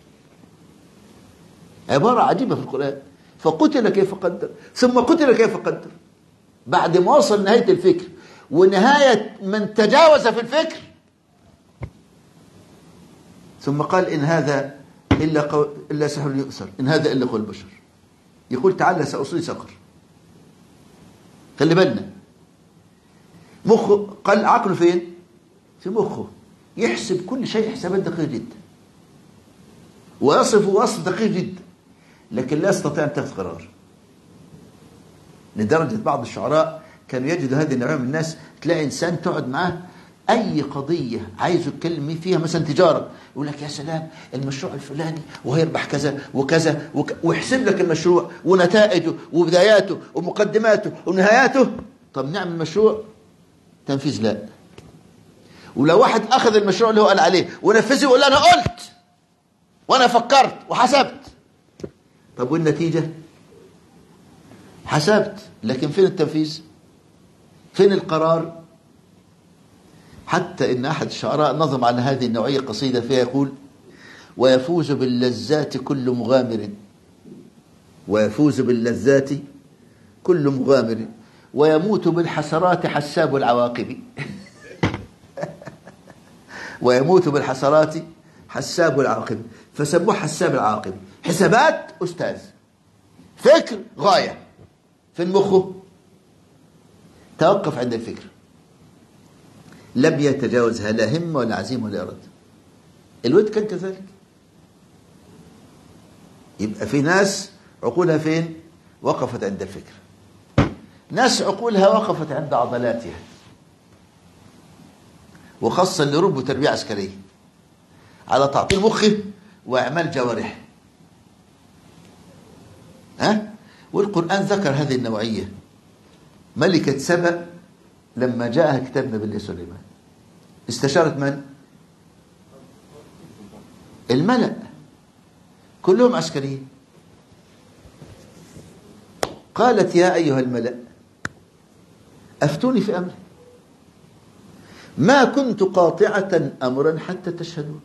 عبارة عجيبة في القرآن: فقتل كيف قدر ثم قتل كيف قدر، بعد ما وصل نهاية الفكر ونهاية من تجاوز في الفكر، ثم قال: إن هذا إلا, قو... إلا سحر يؤثر، إن هذا إلا قول بشر. يقول تعالى: سأصلي سقر. خلي بالنا، مخه قال عقله فين؟ في مخه، يحسب كل شيء حسابات دقيقة جدا ويصف وصف دقيق جدا، لكن لا يستطيع أن يتخذ قرار. لدرجة بعض الشعراء كانوا يجدوا هذه النوعية من الناس، تلاقي إنسان تقعد معاه أي قضية عايزه يتكلم فيها، مثلا تجارة، يقول لك: يا سلام المشروع الفلاني وهيربح كذا وكذا وك... ويحسب لك المشروع ونتائجه وبداياته ومقدماته ونهاياته. طب نعمل مشروع، تنفيذ لا. ولو واحد أخذ المشروع اللي هو قال عليه ونفذه يقول: أنا قلت وأنا فكرت وحسبت. طب والنتيجة؟ حسبت، لكن فين التنفيذ؟ فين القرار؟ حتى إن أحد الشعراء نظم على هذه النوعية قصيدة فيها يقول: ويفوز باللذات كل مغامر، ويفوز باللذات كل مغامر، ويموت بالحسرات حساب العواقب. ويموت بالحسرات حساب العواقب، فسموه حساب العواقب. حسابات أستاذ، فكر غاية، في المخه توقف عند الفكر، لم يتجاوزها لا همة ولا عزيمة ولا إرادة. الود كان كذلك. يبقى في ناس عقولها فين؟ وقفت عند الفكر. ناس عقولها وقفت عند عضلاتها، وخاصة اللي ربوا تربية عسكرية على تعطيل مخه وإعمال جوارحه. ها؟ والقرآن ذكر هذه النوعية. ملكة سبأ لما جاءها كتاب نبي الله سليمان استشارت من؟ الملأ كلهم عسكريين. قالت يا أيها الملأ أفتوني في أمري ما كنت قاطعة أمرا حتى تشهدون.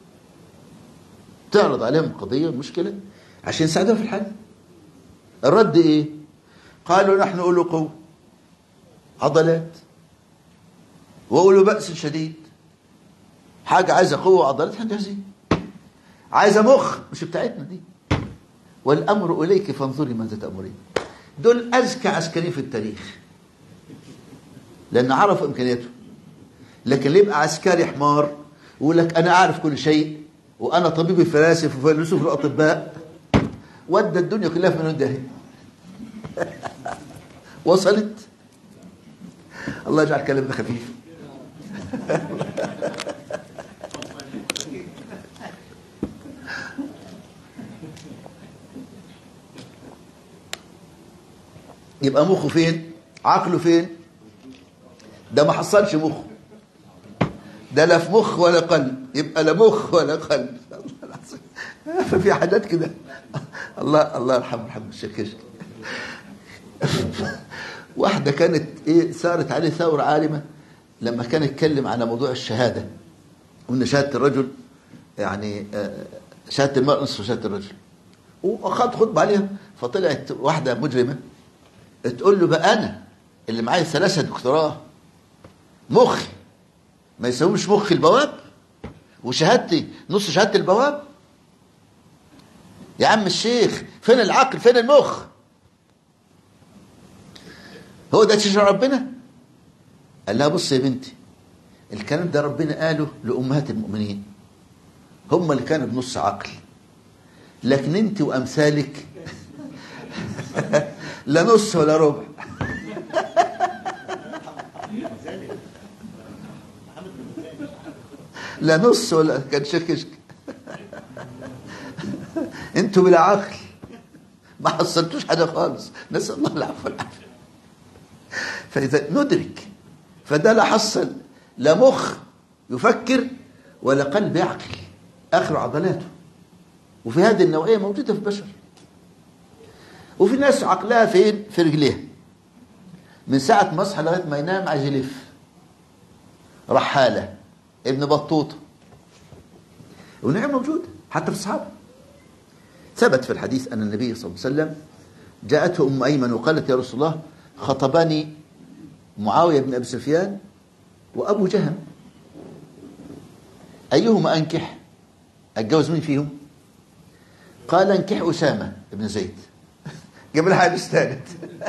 تعرض عليهم قضية مشكلة عشان يساعدوها في الحل. الرد إيه؟ قالوا نحن أولو قوة، عضلات، وأولو بأس شديد. حاجة عايزة قوة وعضلات احنا جاهزين. عايزة مخ مش بتاعتنا دي. والأمر إليك فانظري ماذا تأمرين. دول أذكى عسكريين في التاريخ لأن عرفوا إمكانياته. لكن اللي يبقى عسكري حمار ويقول لك أنا أعرف كل شيء وأنا طبيب الفلاسف وفيلسوف الأطباء، ودى الدنيا كلها في من ده. وصلت. الله يجعل كلامنا خفيف. يبقى مخه فين؟ عقله فين؟ ده ما حصلش مخه، ده لا في مخ ولا قلب، يبقى لا مخ ولا قلب. ففي حاجات كده. الله الله يرحمه محمد الشيخ كشك. واحدة كانت ايه ثارت عليه ثورة عارمة لما كان يتكلم على موضوع الشهادة، وان شهادة الرجل يعني شهادة المرأة نصف شهادة الرجل، واخذت خطبة عليها. فطلعت واحدة مجرمة تقول له بقى انا اللي معايا ثلاثة دكتوراه مخي ما يسويش مخ البواب وشهادتي نص شهادة البواب؟ يا عم الشيخ فين العقل فين المخ؟ هو ده تشرع ربنا؟ قال لها بص يا بنتي الكلام ده ربنا قاله لأمهات المؤمنين، هم اللي كانوا بنص عقل، لكن انت وامثالك لا نص ولا ربع. لا نص ولا كان شكشك. انتوا بلا عقل ما حصلتوش حاجه خالص، نسال الله العفو والعافيه. فاذا ندرك فده لا حصل لا مخ يفكر ولا قلب يعقل، اخر عضلاته. وفي هذه النوعيه موجوده في البشر. وفي ناس عقلها فين؟ في رجليها، من ساعه ما اصحى لغايه ما ينام عايز يلف. رحاله، ابن بطوطه، ونعم موجوده حتى في الصحابه. ثبت في الحديث ان النبي صلى الله عليه وسلم جاءته ام ايمن وقالت يا رسول الله خطبني معاويه بن ابي سفيان وابو جهم، ايهما انكح؟ اتجوز مين فيهم؟ قال انكح اسامه بن زيد. جاب لها حديث ثالث.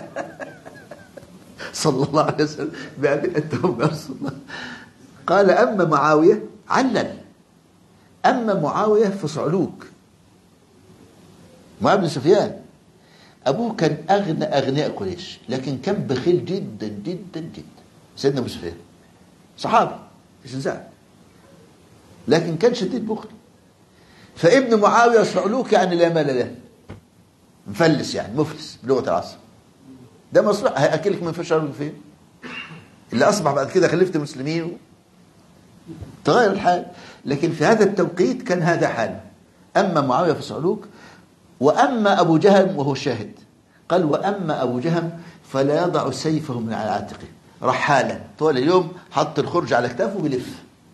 صلى الله عليه وسلم بأبي أنت أم يا رسول الله. قال أما معاوية علل، أما معاوية فصعلوك. معاوية بن سفيان أبوه كان أغنى أغنياء قريش، لكن كان بخيل جدا جدا جدا. سيدنا أبو سفيان صحابي مش نزاع، لكن كان شديد بخل. فابن معاوية صعلوك يعني لا مال له، مفلس يعني مفلس بلغة العصر. ده مصلحة هيأكلك من فشار من فين؟ اللي أصبح بعد كده خلفت مسلمين تغير الحال. لكن في هذا التوقيت كان هذا حال. أما معاوية فصعلوك، وأما أبو جهم وهو الشاهد قال وأما أبو جهم فلا يضع سيفه من على عاتقه، رحالة طول اليوم حط الخرج على كتافه وبيلف.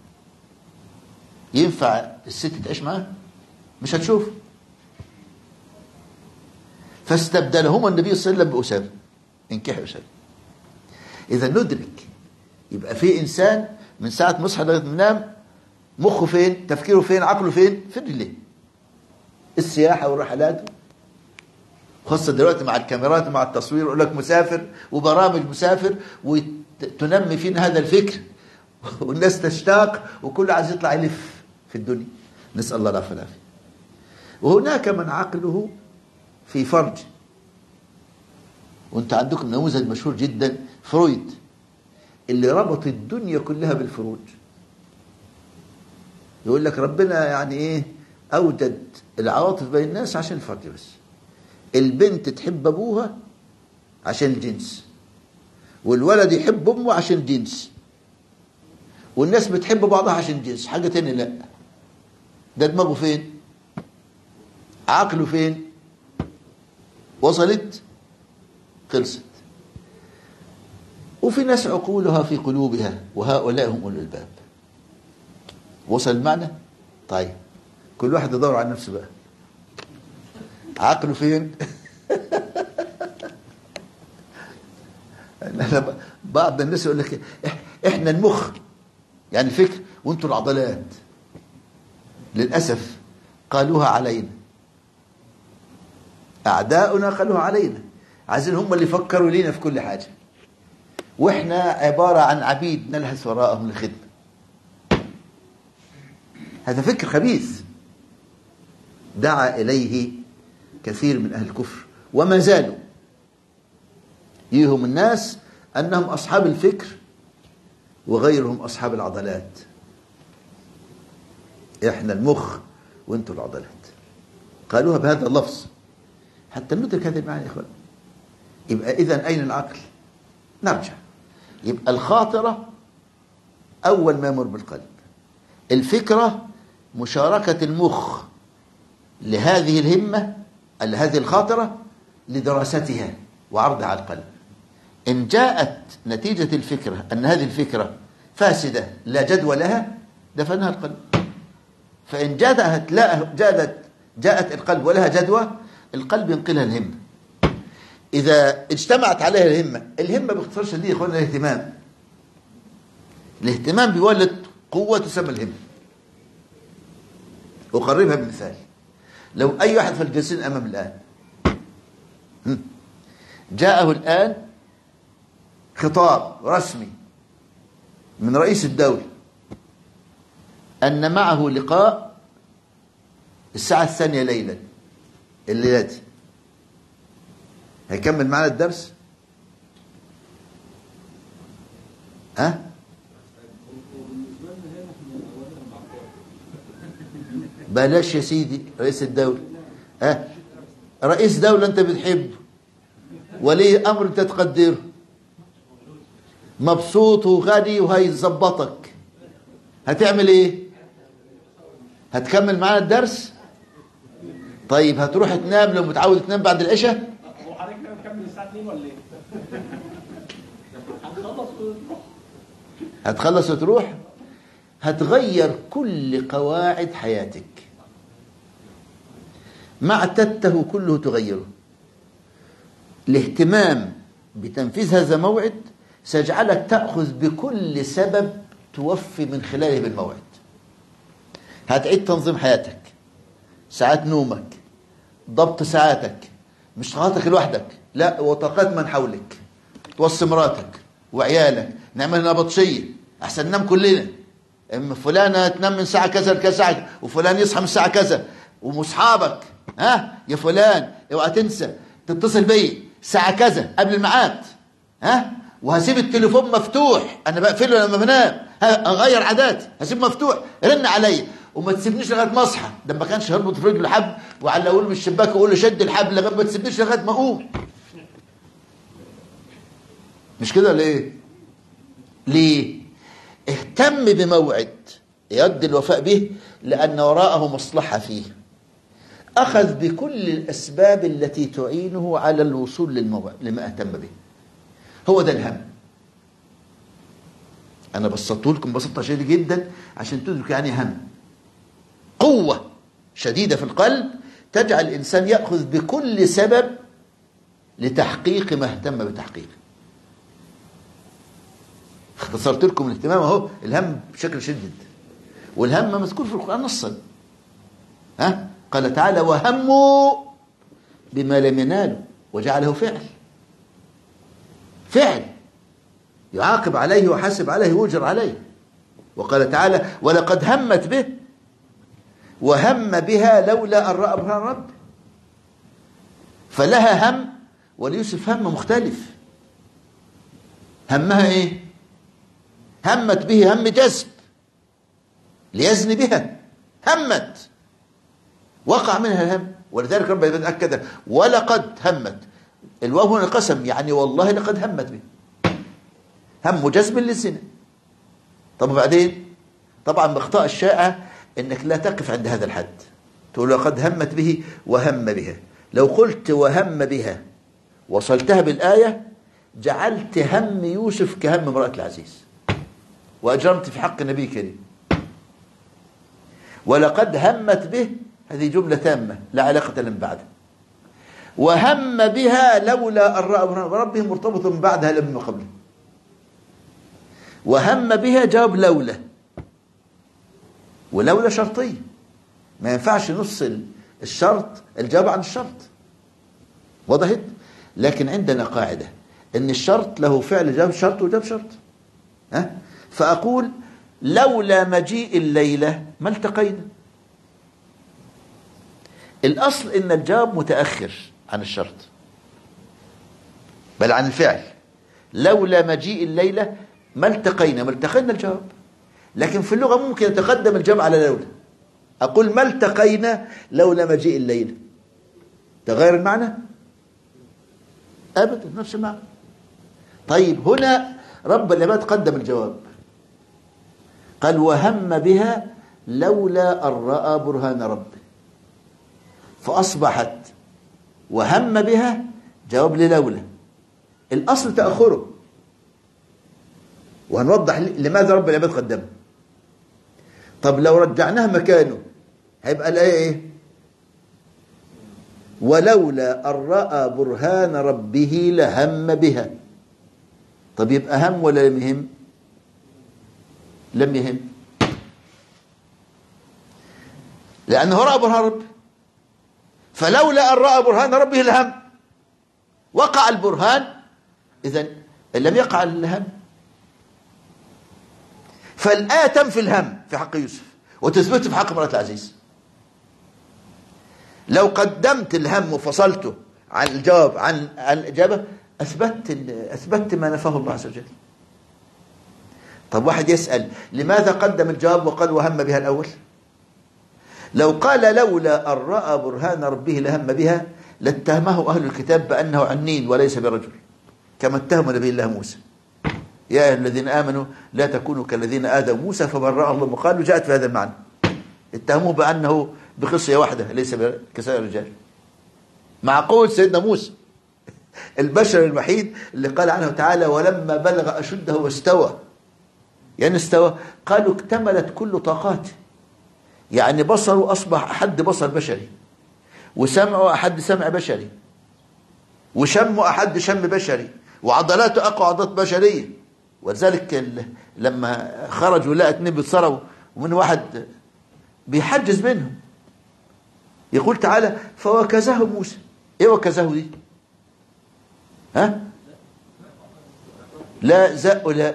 ينفع الست تعيش معاه؟ مش هتشوف. فاستبدلهما النبي صلى الله عليه وسلم بأسامة، انكحوا أسامة. إذا ندرك يبقى في إنسان من ساعة ما يصحى لغاية ما ينام مخه فين؟ تفكيره فين؟ عقله فين؟ في رجليه. السياحة والرحلات، خاصة دلوقتي مع الكاميرات ومع التصوير، يقول لك مسافر وبرامج مسافر وتنمي فينا هذا الفكر، والناس تشتاق وكل عايز يطلع يلف في الدنيا. نسأل الله العافية والعافية. وهناك من عقله في فرج. وانت عندكم نموذج مشهور جدا فرويد، اللي ربط الدنيا كلها بالفروج. يقول لك ربنا يعني ايه اوجد العواطف بين الناس عشان الفرج بس. البنت تحب ابوها عشان الجنس، والولد يحب امه عشان الجنس، والناس بتحب بعضها عشان الجنس. حاجة تانية لا. ده دماغه فين؟ عقله فين؟ وصلت؟ خلصت. وفي ناس عقولها في قلوبها، وهؤلاء هم أولو الألباب. وصل المعنى؟ طيب كل واحد يدور على نفسه بقى. عقله فين؟ بعض الناس يقول لك احنا المخ يعني الفكر وانتوا العضلات. للأسف قالوها علينا، أعداؤنا قالوها علينا، عايزين هم اللي يفكروا لينا في كل حاجة، واحنا عبارة عن عبيد نلهث وراءهم للخدمة. هذا فكر خبيث دعا إليه كثير من أهل الكفر وما زالوا يهم الناس أنهم أصحاب الفكر وغيرهم أصحاب العضلات. إحنا المخ وإنتوا العضلات. قالوها بهذا اللفظ حتى ندرك هذه المعاني يا إخوان. يبقى إذن أين العقل؟ نرجع. يبقى الخاطرة أول ما يمر بالقلب. الفكرة مشاركة المخ لهذه الهمة لهذه الخاطرة لدراستها وعرضها على القلب. إن جاءت نتيجة الفكرة أن هذه الفكرة فاسدة لا جدوى لها دفنها القلب. فإن جاءت لا جاءت جاءت القلب ولها جدوى القلب ينقلها الهمة. إذا اجتمعت عليها الهمة، الهمة باختصار شديد يا إخوانا الاهتمام. الاهتمام بيولد قوة تسمى الهمة. أقربها بمثال. لو أي واحد في الجالسين أمام الآن جاءه الآن خطاب رسمي من رئيس الدولة أن معه لقاء الساعة الثانية ليلا الليلة دي، هيكمل معنا الدرس؟ ها؟ بلاش يا سيدي رئيس الدولة. ها؟ رئيس دولة أنت بتحبه، ولي أمر أنت تقدره، مبسوط وغني وهيظبطك، هتعمل إيه؟ هتكمل معنا الدرس؟ طيب هتروح تنام لو متعود تنام بعد العشاء؟ هو حضرتك هتكمل الساعة اتنين ولا ايه؟ هتخلص وتروح. هتخلص وتروح؟ هتغير كل قواعد حياتك. ما اعتدته كله تغيره. الاهتمام بتنفيذ هذا الموعد سيجعلك تأخذ بكل سبب توفي من خلاله بالموعد. هتعيد تنظيم حياتك، ساعات نومك، ضبط ساعاتك، مش طاقتك لوحدك، لا وطاقات من حولك، توصي مراتك وعيالك، نعمل نبطشية أحسن ننام كلنا. اما فلانة تنام من ساعة كذا لكذا ساعة، وفلان يصحى من ساعة كذا، ومصحابك ها يا فلان اوعى تنسى تتصل بي ساعة كذا قبل الميعاد، ها وهسيب التليفون مفتوح، انا بقفله لما بنام، اغير عاداتي، هسيب مفتوح، رن عليا وما تسيبنيش لغايه ما اصحى. ده ما كانش هربط في رجله حبل وعلقوا له من الشباك ويقول له شد الحبل لغايه ما تسيبنيش لغايه ما اقوم. مش كده ولا ايه؟ ليه؟ اهتم بموعد يؤدي الوفاء به لأن وراءه مصلحة فيه. أخذ بكل الأسباب التي تعينه على الوصول للموعد لما اهتم به. هو ده الهم. أنا بسطته لكم بسطة شديدة جدا عشان تدرك يعني هم. قوة شديدة في القلب تجعل الإنسان يأخذ بكل سبب لتحقيق ما اهتم بتحقيقه. اختصرت لكم الاهتمام اهو، الهم بشكل شديد. والهم مذكور في القرآن نصا. ها؟ قال تعالى وهموا بما لم ينالوا وجعله فعل. فعل يعاقب عليه وحاسب عليه ويؤجر عليه. وقال تعالى ولقد همت به وهم بها لولا أن رأى برهان رب. فلها هم وليوسف هم مختلف. همها ايه؟ همت به هم جذب ليزني بها، همت وقع منها الهم، ولذلك ربنا يتأكد ولقد همت. الواو هنا قسم، يعني والله لقد همت به، هم جذب للزنا. طب وبعدين؟ طبعا باخطاء الشائع انك لا تقف عند هذا الحد، تقول لقد همت به وهم بها. لو قلت وهم بها وصلتها بالآية جعلت هم يوسف كهم امرأة العزيز، وأجرمت في حق النبي الكريم. ولقد همت به هذه جملة تامة لا علاقة لهم بعدها. وهم بها لولا أن رأى برهان ربه مرتبط من بعدها لم من قبله. وهم بها جواب لولا، ولولا شرطية، ما ينفعش نفصل الشرط الجواب عن الشرط، وضحت؟ لكن عندنا قاعدة ان الشرط له فعل جاب شرط وجاب شرط. ها؟ فأقول لولا مجيء الليلة ما التقينا. الأصل ان الجواب متأخر عن الشرط بل عن الفعل. لولا مجيء الليلة ما التقينا، ما التقينا الجواب. لكن في اللغة ممكن يتقدم الجواب على لولا. أقول ما التقينا لولا مجيء الليلة، تغير المعنى؟ أبدا نفس المعنى. طيب هنا رب العباد قدم الجواب، قال وهم بها لولا أن رأى برهان ربه، فأصبحت وهم بها جواب للولا. الأصل تأخره، وهنوضح لماذا رب العباد قدمه. طب لو رجعناه مكانه هيبقى الآية إيه؟ ولولا أن رأى برهان ربه لهم بها. طب يبقى هم ولا لم يهم؟ لم يهم، لأنه رأى برهان ربه. فلولا أن رأى برهان ربه لهم، وقع البرهان، إذن لم يقع الهم. فالآية تنفي الهم في حق يوسف وتثبته في حق امرأة العزيز. لو قدمت الهم وفصلته عن الجواب عن عن الإجابة أثبت أثبت ما نفاه الله عز وجل. طب واحد يسأل لماذا قدم الجواب وقال وهم بها الأول؟ لو قال لولا أن رأى برهان ربه لهم بها لاتهمه أهل الكتاب بأنه عنين وليس برجل، كما اتهموا نبي الله موسى. يا أيها الذين آمنوا لا تكونوا كالذين آذوا موسى فبرأه الله وقالوا جاءت في هذا المعنى. اتهموه بأنه بخصية واحدة ليس كسائر الرجال، مع قول سيدنا موسى البشر الوحيد اللي قال عنه تعالى ولما بلغ أشده واستوى. يعني استوى قالوا اكتملت كل طاقاته، يعني بصره أصبح أحد بصر بشري، وسمعه أحد سمع بشري، وشمه أحد شم بشري، وعضلاته أقوى عضلات بشرية. ولذلك لما خرجوا لقى اتنين بيتصارعوا ومن واحد بيحجز بينهم، يقول تعالى فوكزه موسى. ايه وكزه دي؟ ها؟ لا زق، لا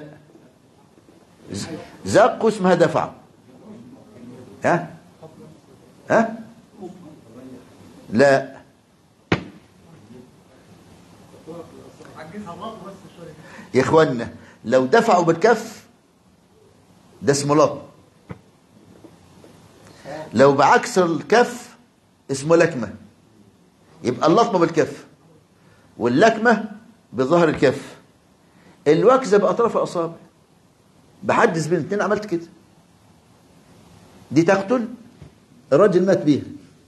زق اسمها دفع. ها؟ ها؟ لا يا اخوانا، لو دفعوا بالكف ده اسمه لطم، لو بعكس الكف اسمه لكمة. يبقى اللطمة بالكف واللكمة بظهر الكف، الوكزة بأطراف الأصابع، بحجز بين الاثنين. عملت كده دي تقتل، الراجل مات بيها.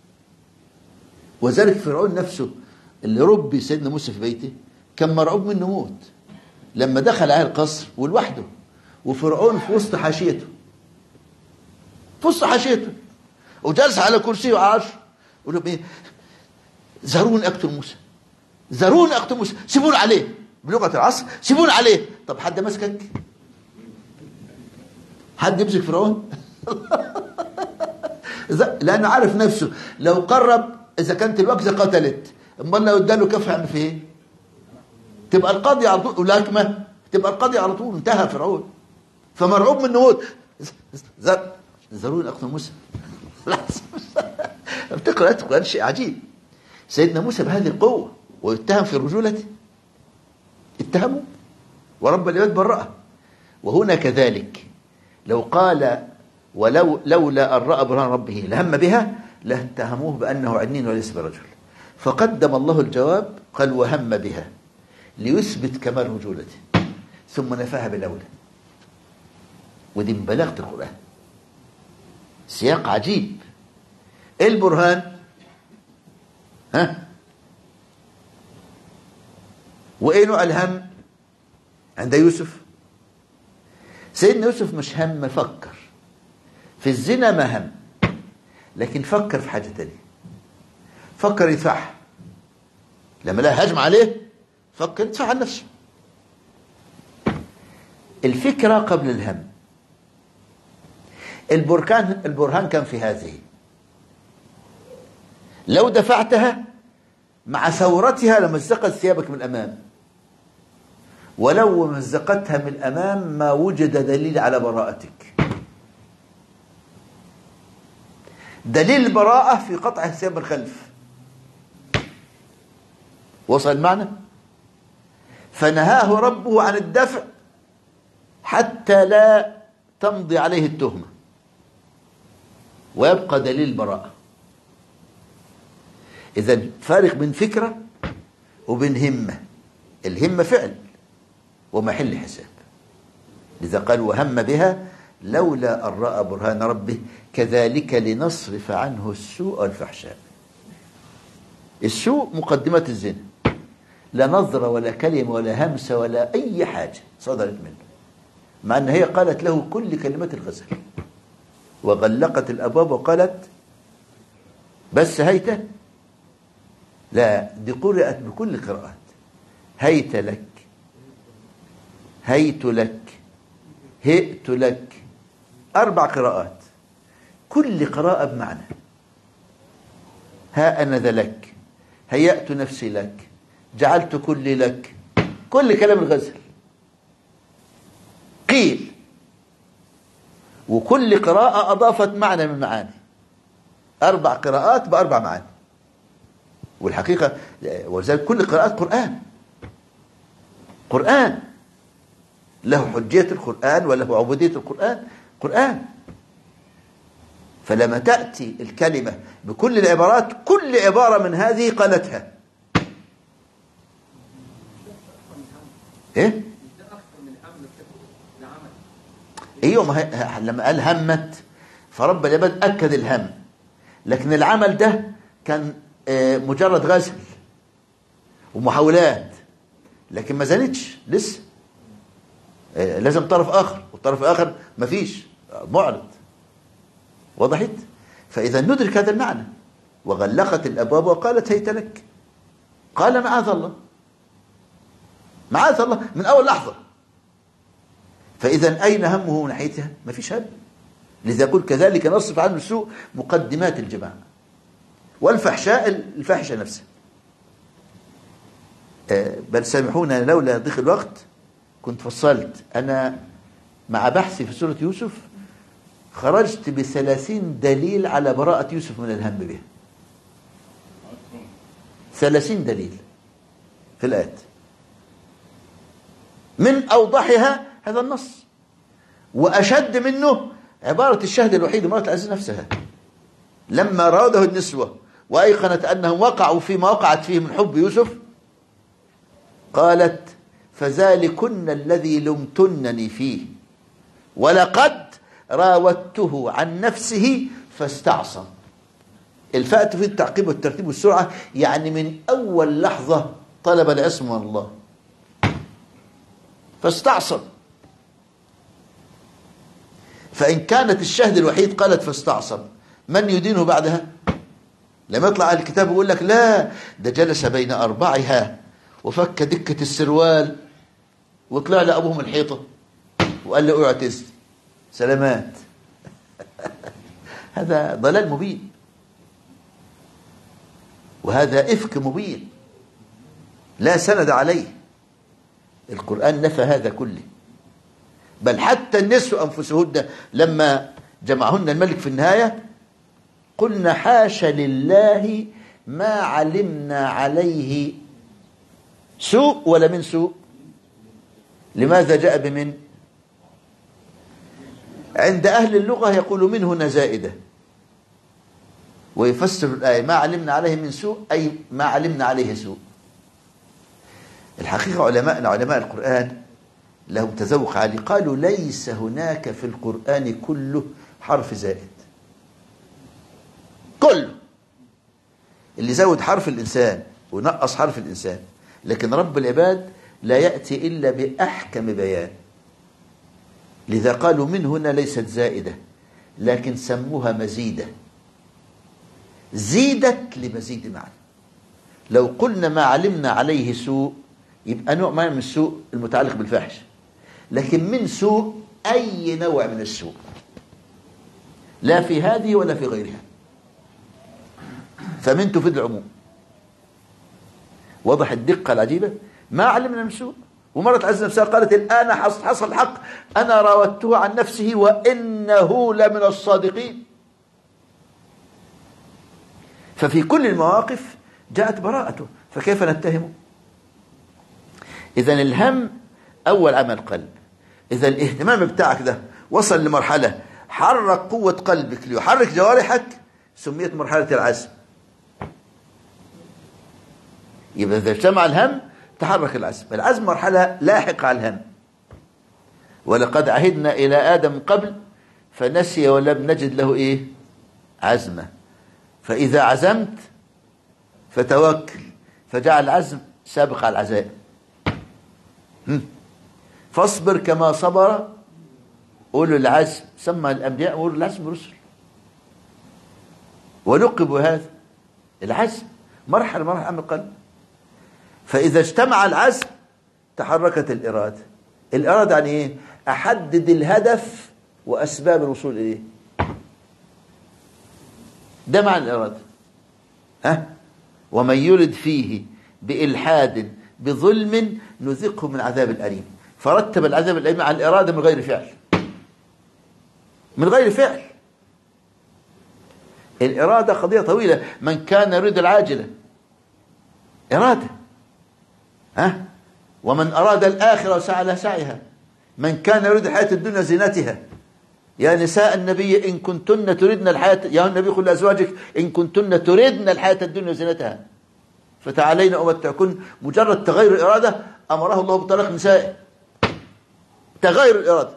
وذلك فرعون نفسه اللي ربي سيدنا موسى في بيته كان مرعوب منه موت لما دخل على القصر ولوحده، وفرعون في وسط حاشيته في وسط حاشيته وجلس على كرسيه وعاش يقول لهم ايه؟ ذروني اقتل موسى، ذروني اقتل موسى، سيبون عليه، بلغه العصر سيبون عليه. طب حد مسكك؟ حد يمسك فرعون؟ لانه عارف نفسه لو قرب، اذا كانت الوكزه قتلت، امال لو اداله كف يعمل فيه ايه؟ تبقى القاضي على طول، ولكمه تبقى القاضي على طول، انتهى فرعون. فمرعوب من موت، ذروني اقتل موسى. بتقرأ القرآن شيء عجيب. سيدنا موسى بهذه القوة ويتهم في رجولته، اتهموا ورب العباد برأه. وهنا كذلك لو قال ولو لولا أن رأى برهان ربه لهم بها لاتهموه بأنه عنين وليس برجل، فقدم الله الجواب قال وهم بها ليثبت كمال رجولته ثم نفاها بالأولى. ودي من بلاغة القرآن، سياق عجيب. ايه البرهان؟ ها؟ وايه نوع الهم عند يوسف؟ سيدنا يوسف مش هم، فكر في الزنا ما هم، لكن فكر في حاجة تانية. فكر يدفعها لما لا هجم عليه، فكر يدفع عن نفسه. الفكرة قبل الهم. البركان البرهان كان في هذه: لو دفعتها مع ثورتها لمزقت ثيابك من الأمام، ولو مزقتها من الأمام ما وجد دليل على براءتك. دليل البراءة في قطع الثياب من الخلف. وصل المعنى؟ فنهاه ربه عن الدفع حتى لا تمضي عليه التهمة ويبقى دليل البراءة. إذا فارق بين فكرة وبين همة. الهمة فعل ومحل حساب، لذا قال وهم بها لولا أن رأى برهان ربه كذلك لنصرف عنه السوء والفحشاء. السوء مقدمة الزنا، لا نظرة ولا كلمة ولا همسة ولا أي حاجة صدرت منه، مع أن هي قالت له كل كلمات الغزل وغلقت الأبواب وقالت بس هيت. لا، دي قرأت بكل قراءات. هيت لك، هيت لك، هئت لك، أربع قراءات كل قراءة بمعنى. ها أنا ذا لك، هيأت نفسي لك، جعلت كل لك، كل كلام الغزل قيل، وكل قراءة أضافت معنى من معاني. أربع قراءات بأربع معاني. والحقيقة ولذلك كل قراءات قرآن، قرآن له حجية القرآن وله عبودية القرآن، قرآن. فلما تأتي الكلمة بكل العبارات، كل عبارة من هذه قالتها. ايه؟ ايوه، ما هي لما قال همت فرب العباد أكد الهم، لكن العمل ده كان مجرد غزل ومحاولات، لكن ما زالتش لسه. لازم طرف آخر، والطرف الآخر ما فيش، معرض. وضحت؟ فإذا ندرك هذا المعنى. وغلقت الأبواب وقالت هيت لك، قال معاذ الله، معاذ الله من أول لحظة. فإذا أين همه من ناحيتها؟ ما فيش هم. لذا يقول كذلك نصرف عنه السوء مقدمات الجماعة والفحشاء، الفاحشة نفسها. بل سامحونا لولا ضيق الوقت كنت فصلت. أنا مع بحثي في سورة يوسف خرجت بثلاثين دليل على براءة يوسف من الهم بها. ثلاثين دليل في الآيات، من أوضحها هذا النص، وأشد منه عبارة الشاهد الوحيد امرأة العزيز نفسها لما راوده النسوة وأيقنت أنهم وقعوا فيما وقعت فيه من حب يوسف، قالت فذلكن الذي لمتنني فيه ولقد راودته عن نفسه فاستعصم. الفاء في التعقيب والترتيب والسرعة، يعني من أول لحظة طلب العصمة من الله فاستعصم. فإن كانت الشهد الوحيد قالت فاستعصم، من يدينه بعدها؟ لما يطلع الكتاب يقول لك لا ده جلس بين أربعها وفك دكة السروال وطلع لأبوهم الحيطة وقال له اعتز سلامات. هذا ضلال مبين، وهذا إفك مبين لا سند عليه. القرآن نفى هذا كله. بل حتى النسوة أنفسهن لما جمعهن الملك في النهاية قلنا حاشا لله ما علمنا عليه سوء ولا من سوء. لماذا جاء بمن؟ عند أهل اللغة يقول من هنا زائدة، ويفسر الآية ما علمنا عليه من سوء أي ما علمنا عليه سوء. الحقيقة علماء علماء القرآن لهم تذوق عالي، قالوا ليس هناك في القرآن كله حرف زائد، كله اللي زود حرف الإنسان ونقص حرف الإنسان، لكن رب العباد لا يأتي إلا بأحكم بيان. لذا قالوا من هنا ليست زائدة لكن سموها مزيدة، زيدت لمزيد معنى. لو قلنا ما علمنا عليه سوء يبقى نوع ما من السوء المتعلق بالفاحش، لكن من سوء أي نوع من السوء، لا في هذه ولا في غيرها، فمن تفيد العموم. وضح الدقة العجيبة. ما علمنا من سوء. ومرت عز نفسها قالت الآن حصل الحق أنا راودته عن نفسه وإنه لمن الصادقين. ففي كل المواقف جاءت براءته، فكيف نتهمه؟ إذن الهم أول عمل قلب. إذا الاهتمام بتاعك ده وصل لمرحلة حرك قوة قلبك ليحرك جوارحك، سميت مرحلة العزم. يبقى إذا اجتمع الهم تحرك العزم. العزم مرحلة لاحقة على الهم. ولقد عهدنا إلى آدم قبل فنسي ولم نجد له إيه؟ عزمة. فإذا عزمت فتوكل، فجعل العزم سابق على العزائم. فاصبر كما صبر أولو العزم، سمى الأنبياء أولو العزم رسل، ولقبوا هذا العزم مرحلة مرحلة من القلب. فإذا اجتمع العزم تحركت الإرادة. الإرادة يعني إيه؟ أحدد الهدف وأسباب الوصول إليه، ده معنى الإرادة. ها؟ ومن يرد فيه بإلحاد بظلم نذقه من عذاب الأليم. فرتب العذاب الأليم على الإرادة من غير فعل، من غير فعل. الإرادة قضية طويلة. من كان يريد العاجلة إرادة، ها؟ ومن أراد الآخرة وسعى لها سعيها. من كان يريد الحياة الدنيا زينتها. يا نساء النبي إن كنتن تردن الحياة، يا النبي قل لأزواجك إن كنتن تردن الحياة الدنيا زينتها فتعالين أمتعكن. مجرد تغير الإرادة أمره الله بطلاق نسائه، تغير الإرادة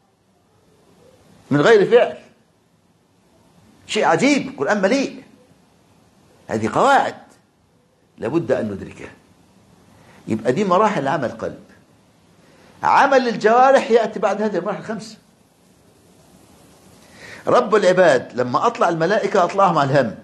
من غير فعل. شيء عجيب، القرآن مليء. هذه قواعد لابد أن ندركها. يبقى دي مراحل عمل قلب. عمل الجوارح يأتي بعد هذه المراحل الخمسة. رب العباد لما أطلع الملائكة أطلعهم على الهم،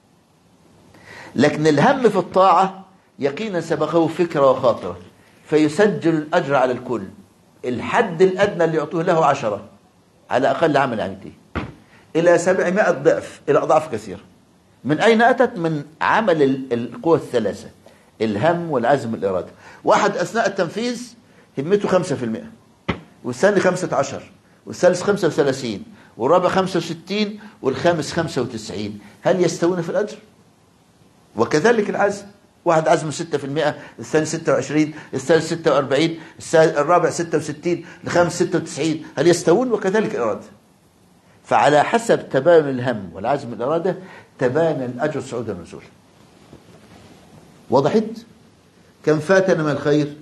لكن الهم في الطاعة يقينا سبقه فكرة وخاطرة، فيسجل الأجر على الكل. الحد الأدنى اللي يعطوه له عشرة على أقل عمل عملته إلى سبعمائة ضعف، إلى أضعاف كثيرة. من أين أتت؟ من عمل القوى الثلاثة، الهم والعزم والإرادة. واحد أثناء التنفيذ همته خمسة في المئة، والثاني خمسة عشر، والثالث خمسة وثلاثين، والرابع خمسة وستين، والخامس خمسة وتسعين. هل يستوون في الأجر؟ وكذلك العزم. واحد عزم ستة في المئة، الثاني ستة وعشرين، الثالث ستة وأربعين، الرابع ستة وستين، الخامس ستة وتسعين. هل يستوون؟ وكذلك الإرادة. فعلى حسب تباين الهم والعزم والإرادة تباين الأجر صعودا ونزولا. وضحت؟ كم فاتنا من الخير؟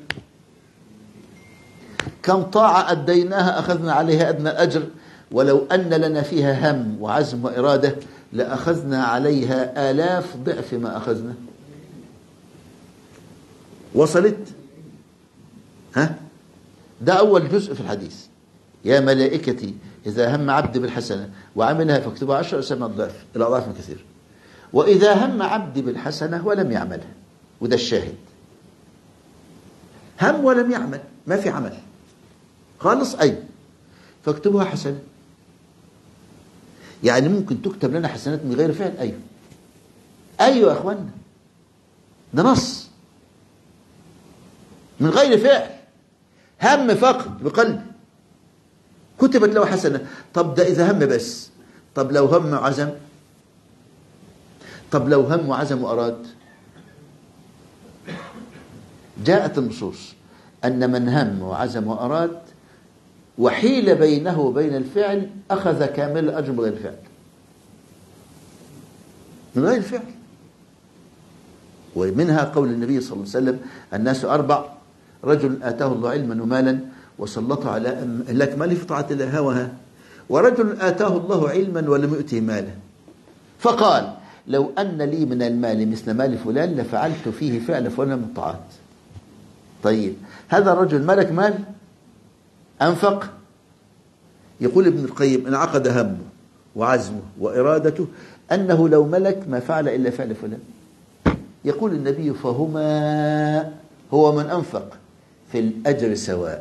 كم طاعة أديناها أخذنا عليها أدنى الأجر، ولو أن لنا فيها هم وعزم وإرادة لأخذنا عليها آلاف ضعف ما أخذنا. وصلت؟ ها؟ ده أول جزء في الحديث. يا ملائكتي إذا هم عبدي بالحسنة وعملها فاكتبها عشر سنة ضعف إلى أضعاف كثير. وإذا هم عبدي بالحسنة ولم يعملها، وده الشاهد، هم ولم يعمل، ما في عمل خالص، أي فاكتبوها حسنة. يعني ممكن تكتب لنا حسنات من غير فعل. أيوه أيوه يا أخوانا، ده نص، من غير فعل، هم فقط بقلب كتبت له حسنة. طب ده إذا هم بس، طب لو هم عزم طب لو هم وعزم وأراد؟ جاءت النصوص أن من هم وعزم وأراد وحيل بينه وبين الفعل أخذ كامل الأجر بغير الفعل، من غير الفعل. ومنها قول النبي صلى الله عليه وسلم: الناس أربع، رجل آتاه الله علما ومالا وسلطه على إهلاك ماله في طاعة الله هواها، ورجل آتاه الله علما ولم يؤته مالا فقال: لو أن لي من المال مثل مال فلان لفعلت فيه فعل فلان من الطاعات. طيب هذا الرجل ملك مال أنفق؟ يقول ابن القيم: انعقد همه وعزمه وإرادته أنه لو ملك ما فعل إلا فعل فلان. يقول النبي: فهما هو من أنفق في الأجر سواء،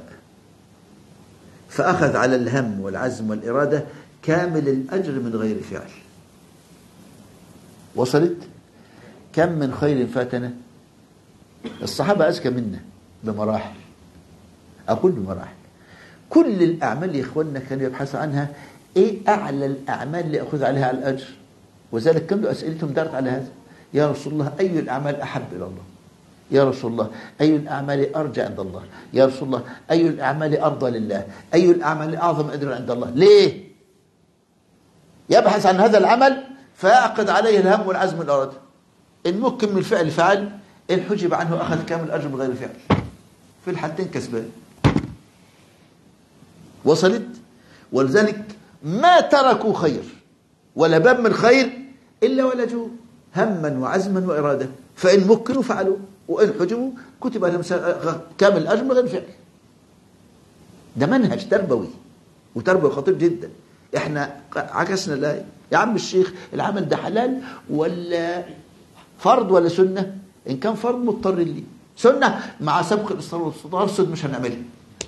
فأخذ على الهم والعزم والإرادة كامل الأجر من غير فعل. وصلت؟ كم من خير فاتنا. الصحابة أذكى منا بمراحل، أقول بمراحل. كل الأعمال يا إخواننا كانوا يبحثوا عنها إيه أعلى الأعمال اللي أخذ عليها على الأجر، وذلك كانوا أسئلتهم دارت على هذا: يا رسول الله أي الأعمال أحب إلى الله؟ يا رسول الله أي الأعمال أرجى عند الله؟ يا رسول الله أي الأعمال أرضى لله؟ أي الأعمال أعظم أجرا عند الله؟ ليه؟ يبحث عن هذا العمل فيعقد عليه الهم والعزم والإرادة. إن ممكن من الفعل فعل، إن حجب عنه أخذ كامل الأجر بغير فعل، في الحالتين كسبان. وصلت؟ ولذلك ما تركوا خير ولا باب من خير إلا ولجوه هما وعزما وإرادة، فإن مكنوا فعلوا وإن حجبوا كتب لهم كامل الأجر بغير فعل. ده منهج تربوي وتربوي خطير جدا. احنا عكسنا الآية. يا عم الشيخ العمل ده حلال ولا فرض ولا سنة؟ إن كان فرض مضطر ليه، سنة مع سبق الإصرار والترصد مش هنعملها.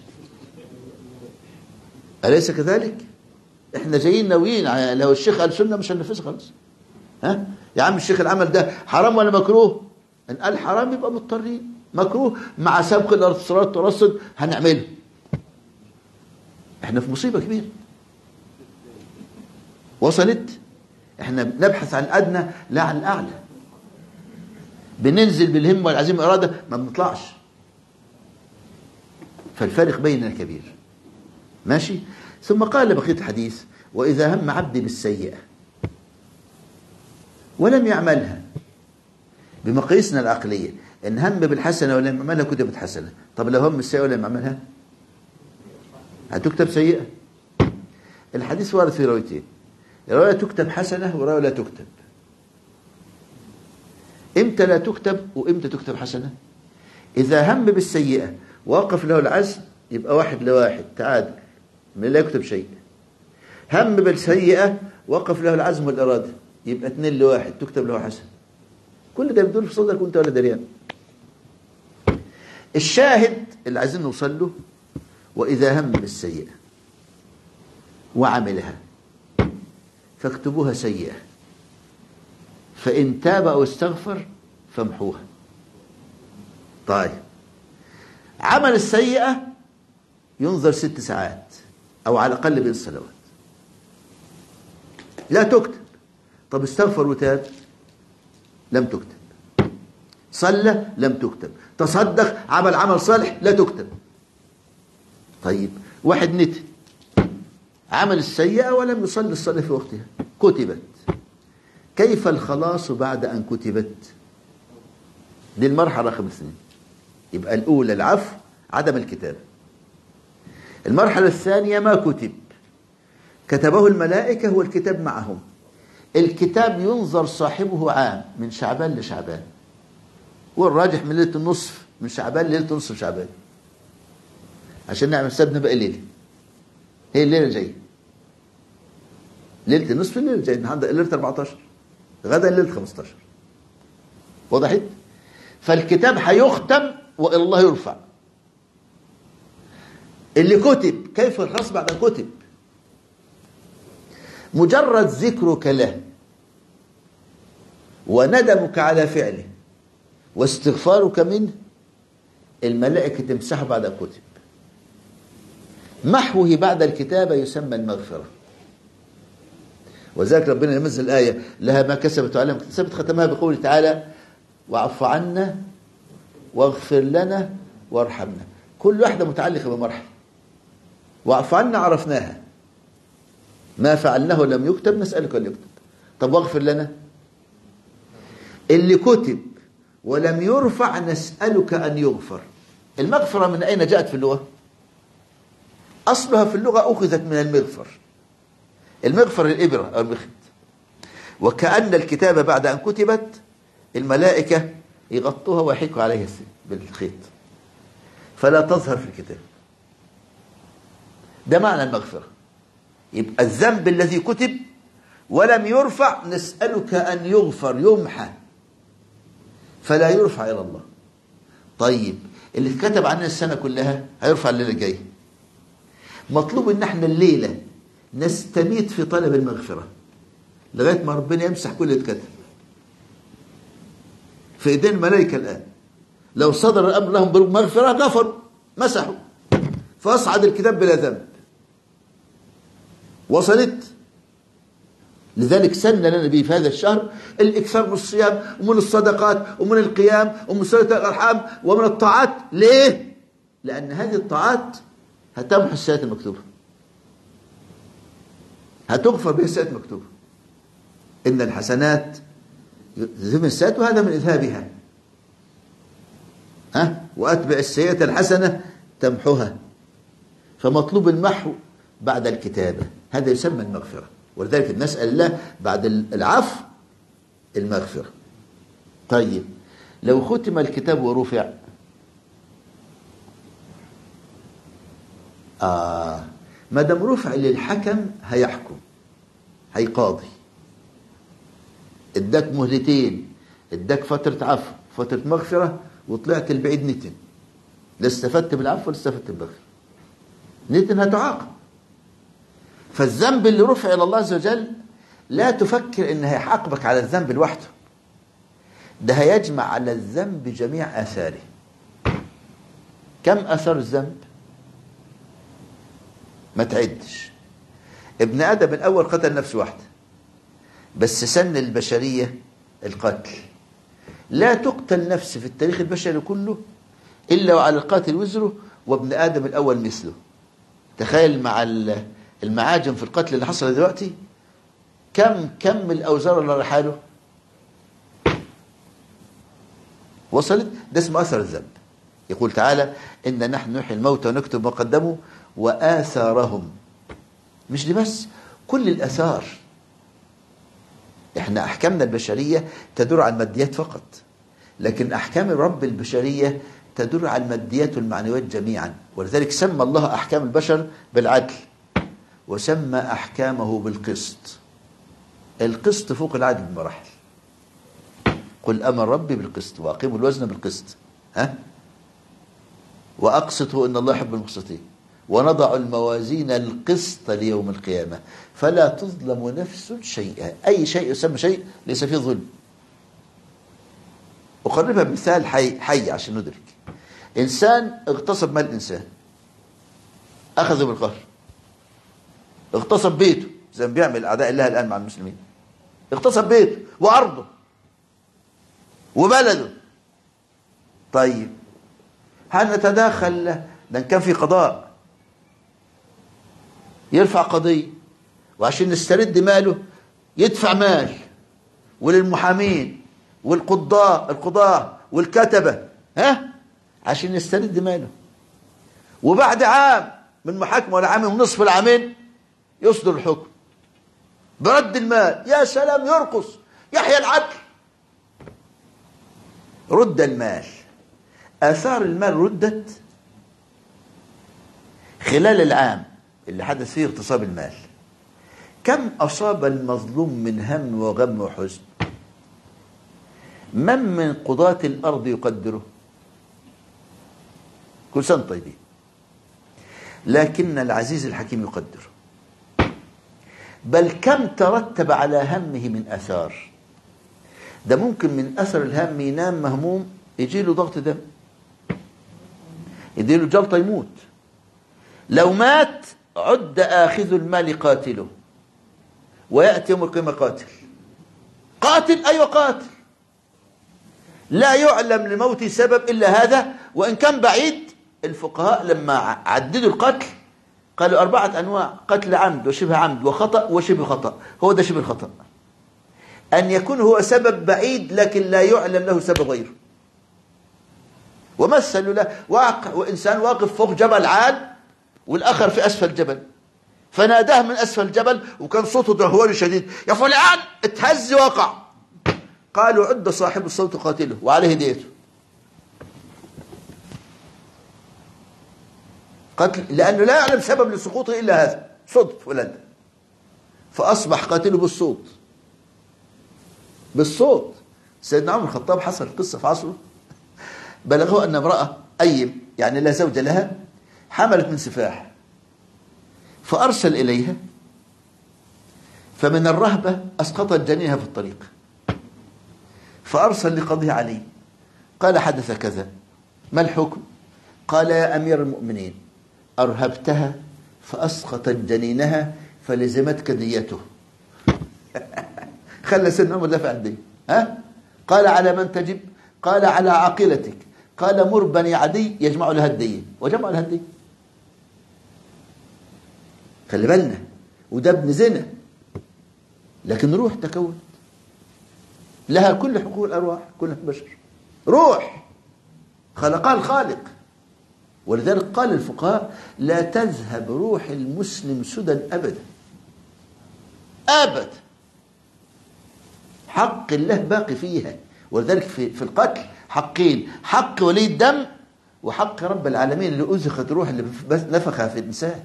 أليس كذلك؟ احنا جايين ناويين لو الشيخ قال سنة مش هننفذها خالص. ها يا عم الشيخ العمل ده حرام ولا مكروه؟ إن قال حرام يبقى مضطرين، مكروه مع سبق الإصرار والترصد هنعمله. احنا في مصيبة كبيرة. وصلت؟ احنا نبحث عن الأدنى لا عن الأعلى. بننزل بالهمة والعزيمة والإرادة ما بنطلعش. فالفارق بيننا كبير. ماشي؟ ثم قال بقية الحديث: وإذا هم عبدي بالسيئة ولم يعملها، بمقاييسنا العقلية إن هم بالحسنة ولم يعملها كتبت حسنة. طب لو هم بالسيئة ولم يعملها هتكتب سيئة. الحديث وارد في روايتين: رواية تكتب حسنة ورواية لا تكتب. امتى لا تكتب وامتى تكتب حسنة؟ إذا هم بالسيئة وقف له العزم يبقى واحد لواحد تعادل، من لا يكتب شيء. هم بالسيئة وقف له العزم والإرادة يبقى اثنين لواحد تكتب له حسنة. كل ده بدون في صدرك وانت ولا دريان. الشاهد اللي عايزين نوصل له: وإذا هم بالسيئة وعملها فاكتبوها سيئة، فإن تاب أو استغفر فامحوها. طيب عمل السيئة ينظر ست ساعات أو على الأقل بين الصلوات، لا تكتب. طب استغفر وتاب لم تكتب، صلى لم تكتب، تصدق عمل عمل صالح لا تكتب. طيب واحد نتي عمل السيئة ولم يصلي الصلاة في وقتها كتبت، كيف الخلاص بعد أن كتبت؟ دي المرحلة رقم اثنين. يبقى الأولى العفو عدم الكتابة. المرحلة الثانية ما كتب، كتبه الملائكة والكتاب معهم. الكتاب ينظر صاحبه عام من شعبان لشعبان، والراجح من ليلة النصف من شعبان ليلة نصف شعبان، عشان نعمل حسابنا بقى ليلة. هي الليلة الجاية ليلة النصف، الليلة الجاية النهارده ليلة أربعتاشر، غدا ليلة خمستاشر. وضحت؟ فالكتاب هيختم وإلى الله يرفع. اللي كتب كيف الخلاص بعد أن كتب؟ مجرد ذكرك له وندمك على فعله واستغفارك منه الملائكة تمسحه بعد أن كتب. محوه بعد الكتابة يسمى المغفرة. وذلك ربنا ينزل الآية لها ما كسبت وعليها ما اكتسبت، ختمها بقوله تعالى واعف عنا واغفر لنا وارحمنا. كل واحدة متعلقة بمرحلة. واعف عنا عرفناها، ما فعلناه لم يكتب نسألك أن يكتب. طب واغفر لنا، اللي كتب ولم يرفع نسألك أن يغفر. المغفرة من أين جاءت في اللغة؟ أصلها في اللغة أخذت من المغفر. المغفر الإبرة أو المخط. وكأن الكتابة بعد أن كتبت الملائكة يغطوها ويحكوا عليها بالخيط فلا تظهر في الكتاب. ده معنى المغفرة. يبقى الذنب الذي كتب ولم يرفع نسألك أن يغفر، يمحى فلا يرفع إلى الله. طيب اللي اتكتب عننا السنة كلها هيرفع الليلة الجاية. مطلوب ان احنا الليلة نستميت في طلب المغفرة لغاية ما ربنا يمسح كل اللي اتكتب في ايدين الملائكة. الآن لو صدر الأمر لهم بالمغفرة غفروا مسحوا فأصعد الكتاب بلا ذنب. وصلت؟ لذلك سن لنا به في هذا الشهر الإكثار من الصيام ومن الصدقات ومن القيام ومن صلة الأرحام ومن الطاعات. ليه؟ لأن هذه الطاعات هتمحو السيئات المكتوبة، هتغفر بها السيئات المكتوبة. إن الحسنات يذهبن السيئات وهذا من إذهابها. ها؟ وأتبع السيئة الحسنة تمحوها. فمطلوب المحو بعد الكتابة، هذا يسمى المغفرة. ولذلك نسأل الله بعد العفو المغفرة. طيب لو ختم الكتاب ورفع، آه ما دام رفع للحكم هيحكم، هيقاضي. اداك مهلتين، اداك فترة عفو فترة مغفرة وطلعت البعيد نتن، لا استفدت بالعفو ولا استفدت بالمغفرة، نتن هتعاقب. فالذنب اللي رفع إلى الله عز وجل لا تفكر إنه هيعاقبك على الذنب لوحده، ده هيجمع على الذنب جميع آثاره. كم أثر الذنب؟ ما تعدش. ابن آدم الأول قتل نفس واحدة بس سن البشرية القتل. لا تقتل نفس في التاريخ البشري كله إلا وعلى القاتل وزره، وابن آدم الأول مثله. تخيل مع المعاجم في القتل اللي حصل دلوقتي كم كم الأوزار اللي راح له. وصلت؟ ده اسمه أثر الذنب. يقول تعالى إن نحن نحيي الموتى ونكتب ما قدموا وآثارهم. مش دي بس، كل الآثار. احنا أحكامنا البشرية تدور على الماديات فقط، لكن أحكام رب البشرية تدور على الماديات والمعنويات جميعا. ولذلك سمى الله أحكام البشر بالعدل وسمى أحكامه بالقسط. القسط فوق العدل بمراحل. قل أمر ربي بالقسط وأقيموا الوزن بالقسط، ها؟ وأقسطوا إن الله يحب المقسطين ونضع الموازين القسط ليوم القيامة فلا تظلم نفس شيئا. أي شيء يسمى شيء ليس فيه ظلم. أقربها بمثال حي, حي عشان ندرك. إنسان اغتصب مال إنسان، أخذه بالقهر، اغتصب بيته زي ما بيعمل أعداء الله الآن مع المسلمين. اغتصب بيته وأرضه وبلده. طيب هل نتداخل؟ ده كان في قضاء يرفع قضية وعشان نسترد ماله يدفع مال، وللمحامين والقضاء القضاة والكتبة، ها، عشان يسترد ماله. وبعد عام من محاكمة ولا عام ونصف العامين يصدر الحكم برد المال. يا سلام، يرقص، يحيى العدل. رد المال. آثار المال ردت خلال العام اللي حدث فيه اغتصاب المال. كم أصاب المظلوم من هم وغم وحزن؟ من من قضاة الأرض يقدره؟ كل سنة طيبين. لكن العزيز الحكيم يقدره. بل كم ترتب على همه من أثار. ده ممكن من أثر الهم ينام مهموم يجي له ضغط دم، يديله جلطة يموت. لو مات عد آخذ المال قاتله ويأتي يوم القيامة قاتل. قاتل، أيوة قاتل، لا يعلم لموته سبب إلا هذا، وإن كان بعيد. الفقهاء لما عددوا القتل قالوا أربعة أنواع: قتل عمد وشبه عمد وخطأ وشبه خطأ. هو ده شبه الخطأ، أن يكون هو سبب بعيد لكن لا يعلم له سبب غيره. ومثلوا له واقع وإنسان واقف فوق جبل عال والآخر في أسفل الجبل، فناداه من أسفل الجبل وكان صوته دهوري شديد: يا فلان اتهز وقع. قالوا: عد صاحب الصوت قاتله وعليه ديته. قتل، لأنه لا يعلم سبب لسقوطه إلا هذا، صدف ولد، فأصبح قاتله بالصوت. بالصوت. سيدنا عمر الخطاب حصل قصة في عصره، بلغه أن امرأة أيم، يعني لا زوج لها، حملت من سفاح، فأرسل إليها، فمن الرهبة أسقطت جنينها في الطريق، فأرسل لقضي عليه، قال: حدث كذا، ما الحكم؟ قال: يا أمير المؤمنين، أرهبتها فأسقطت جنينها فلزمتك ديته. خلى سيدنا عمر دفع الدين. ها؟ قال: على من تجب؟ قال: على عاقلتك. قال: مر بني عدي يجمع لها الدية، وجمع لها الدية. خلي بالنا، وده ابن زنا، لكن روح تكون لها كل حقوق الأرواح، كل البشر، روح خلقها الخالق. ولذلك قال الفقهاء: لا تذهب روح المسلم سدى أبدا أبدا، حق الله باقي فيها. ولذلك في, في القتل حقين: حق ولي الدم، وحق رب العالمين اللي أزخت روح اللي نفخها في الإنسان.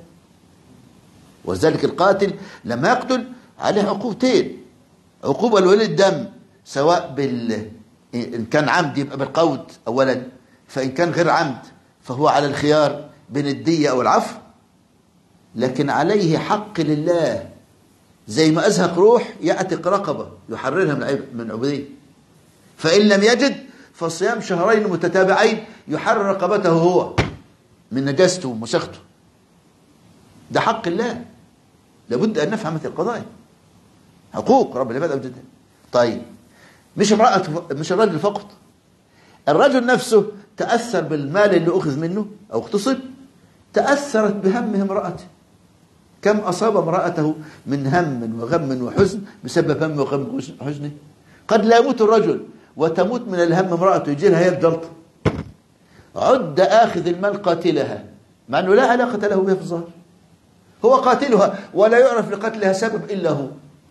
وذلك القاتل لما يقتل عليه عقوبتين: عقوبة لولي الدم، سواء بال إن كان عمد يبقى بالقود أولا، فإن كان غير عمد فهو على الخيار بين الدية أو العفو. لكن عليه حق لله، زي ما أزهق روح يعتق رقبة يحررها من عبودية، فإن لم يجد فصيام شهرين متتابعين يحرر رقبته هو من نجاسته ومسخته. ده حق الله، لابد أن نفهم مثل القضايا، حقوق رب العباد أوجدها. طيب، مش امرأة، مش الرجل فقط، الرجل نفسه تأثر بالمال اللي أخذ منه أو اغتصب، تأثرت بهمه امرأته. كم أصاب امرأته من هم وغم وحزن بسبب هم وغم وحزنه. قد لا يموت الرجل وتموت من الهم امرأته، يجي لها هي الجلطة. عد آخذ المال قاتلها، مع أنه لا علاقة له بها في الظاهر، هو قاتلها ولا يعرف لقتلها سبب إلا هو.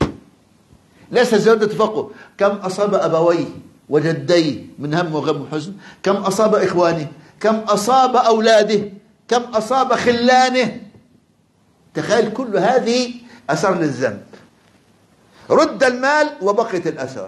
ليس زيادة فقه. كم أصاب أبويه وجديه من هم وغم وحزن، كم أصاب إخوانه، كم أصاب أولاده، كم أصاب خلانه. تخيل كل هذه أثر للذنب. رد المال وبقيت الأثار.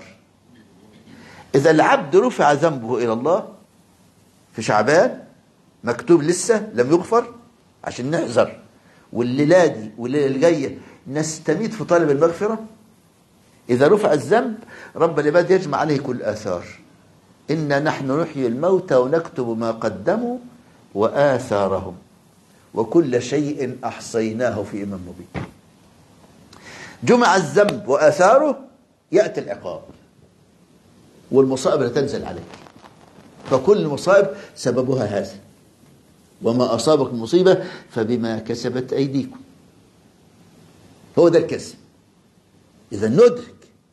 إذا العبد رفع ذنبه إلى الله في شعبان، مكتوب لسه لم يغفر، عشان نحذر، والليلة دي والليلة الجاية نستميت في طالب المغفرة. إذا رفع الذنب رب العباد يجمع عليه كل آثار. إنا نحن نحيي الموتى ونكتب ما قدموا وآثارهم وكل شيء أحصيناه في إمام مبين. جمع الذنب وآثاره، يأتي العقاب والمصائب لا تنزل عليك. فكل المصائب سببها هذا: وما أصابك مصيبة فبما كسبت أيديكم. هو ده الكسب. إذا ندرك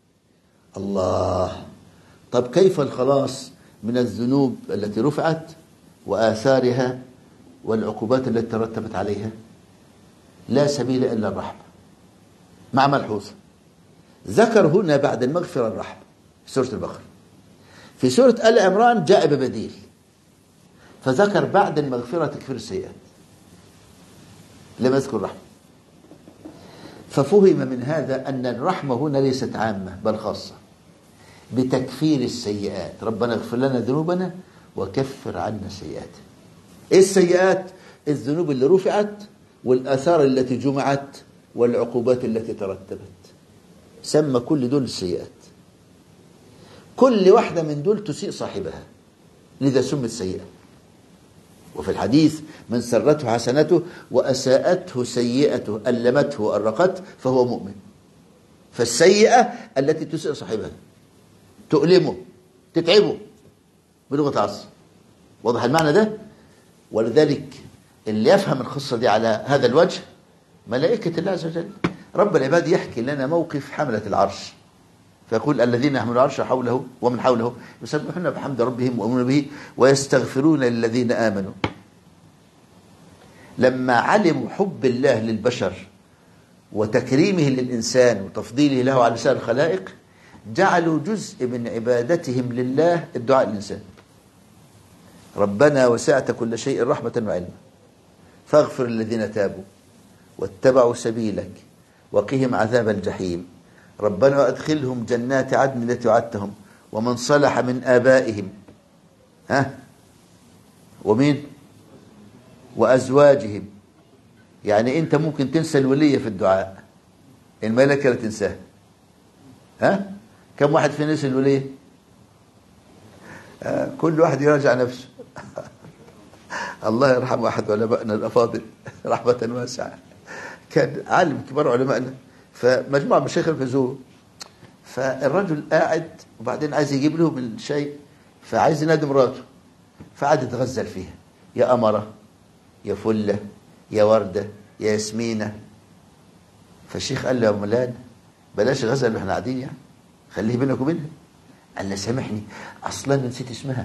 الله. طب كيف الخلاص من الذنوب التي رفعت وآثارها والعقوبات التي ترتبت عليها؟ لا سبيل إلا الرحمة، مع ملحوظة. ذكر هنا بعد المغفرة الرحمة في سورة البقرة. في سورة آل عمران جاء ببديل، فذكر بعد المغفرة تكفير السيئات، لم يذكر الرحمة. ففهم من هذا أن الرحمة هنا ليست عامة بل خاصة بتكفير السيئات. ربنا اغفر لنا ذنوبنا وكفر عنا سيئاتنا. إيه السيئات؟ الذنوب اللي رفعت والآثار التي جمعت والعقوبات التي ترتبت، سمى كل دول السيئات. كل واحدة من دول تسيء صاحبها، لذا سمت سيئة. وفي الحديث: من سرته حسنته وأساءته سيئته، ألمته وأرقته، فهو مؤمن. فالسيئة التي تسيء صاحبها، تؤلمه، تتعبه بلغة عصر. واضح المعنى ده؟ ولذلك اللي يفهم القصة دي على هذا الوجه ملائكة الله عز وجل. رب العباد يحكي لنا موقف حملة العرش، فيقول الذين يحملون العرش حوله ومن حوله يسبحون بحمد ربهم ويؤمنون به ويستغفرون للذين آمنوا. لما علموا حب الله للبشر وتكريمه للإنسان وتفضيله له على سائر الخلائق، جعلوا جزء من عبادتهم لله الدعاء للإنسان. ربنا وسعت كل شيء رحمة وعلما فاغفر الذين تابوا واتبعوا سبيلك وقهم عذاب الجحيم. ربنا وادخلهم جنات عدن التي وعدتهم ومن صلح من آبائهم ها ومين وأزواجهم. يعني أنت ممكن تنسى الولية في الدعاء، الملائكة لا تنساها. ها كم واحد في نسي الولية؟ آه كل واحد يراجع نفسه. الله يرحم أحد علمائنا الأفاضل رحمة واسعة، كان عالم كبار علمائنا، فمجموعة من الشيخ الفزور، فالرجل قاعد وبعدين عايز يجيب له من شيء، فعايز ينادي مراته، فقعد يتغزل فيها، يا قمرة يا فلة يا وردة يا ياسمينة. فالشيخ قال له يا مولانا بلاش غزل واحنا قاعدين، يعني خليه بينك وبينها. قال له سامحني اصلا نسيت اسمها.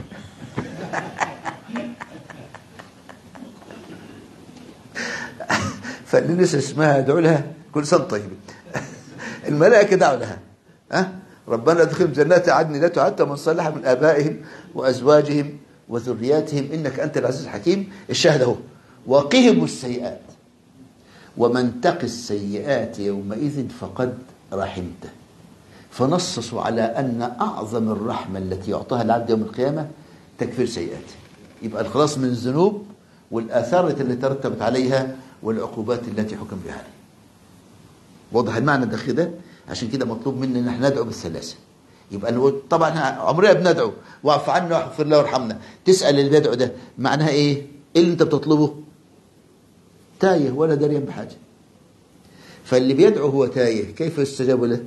فاللي نسي اسمها ادعوا لها كل سنه طيب. الملائكه دعوا لها ها ربنا ادخلهم جنات عدن التي وعدت من صلح من ابائهم وازواجهم وذرياتهم انك انت العزيز الحكيم. الشاهد اهو وقهم السيئات ومن تق السيئات يومئذ فقد رحمته. فنصصوا على ان اعظم الرحمه التي يعطاها العبد يوم القيامه تكفير سيئاته، يبقى الخلاص من الذنوب والاثار التي ترتبت عليها والعقوبات التي حكم بها عليه. واضح المعنى الدقيق ده؟ عشان كده مطلوب منا ان احنا ندعو بالثلاثه. يبقى نقول طبعا عمرنا بندعو واعف عنا واغفر لنا وارحمنا، تسال اللي بيدعو ده معناها ايه؟ ايه اللي انت بتطلبه؟ تايه ولا دريان بحاجه. فاللي بيدعو هو تايه، كيف يستجاب له؟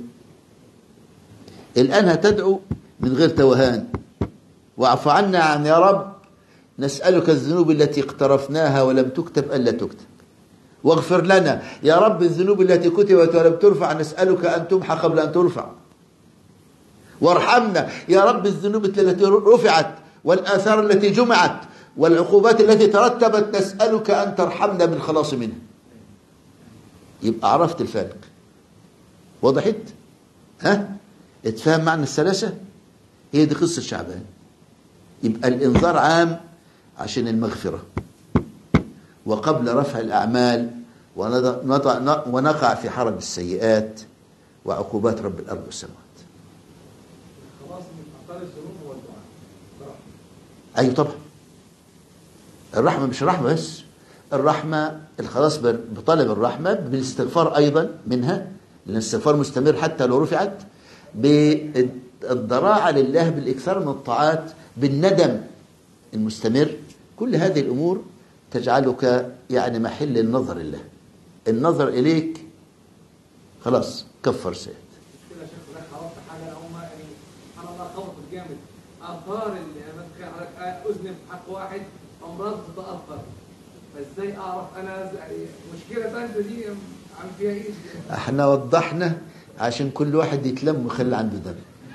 الان هتدعو من غير توهان، واعف عنا عن يا رب نسالك الذنوب التي اقترفناها ولم تكتب الا تكتب، واغفر لنا يا رب الذنوب التي كتبت ولم ترفع نسألك أن تمحى قبل أن ترفع، وارحمنا يا رب الذنوب التي رفعت والآثار التي جمعت والعقوبات التي ترتبت نسألك أن ترحمنا بالخلاص منها. يبقى عرفت الفارق. وضحت؟ ها؟ اتفهم معنى الثلاثة؟ هي دي قصة شعبان. يبقى الإنذار عام عشان المغفرة، وقبل رفع الأعمال ونقع في حرب السيئات وعقوبات رب الأرض والسماوات. خلاص من أثار الذنوب هو الدعاء. أيوة طبعا. الرحمة مش الرحمة بس، الرحمة الخلاص بطلب الرحمة بالاستغفار أيضا منها، لأن الاستغفار مستمر حتى لو رفعت، بالضراعة لله بالإكثار من الطاعات، بالندم المستمر. كل هذه الأمور تجعلك يعني محل النظر الله، النظر إليك خلاص كفر سيئات. كده شيخ لك عرفت حاجة أو ما يعني سبحان الله خبطت جامد. آثار اللي أنا بتخيل أذنب في حق واحد أمراض تتأثر، فإزاي أعرف أنا يعني مشكلة ثالثة دي عم فيها إيه؟ احنا وضحنا عشان كل واحد يتلم ويخلي عنده دم.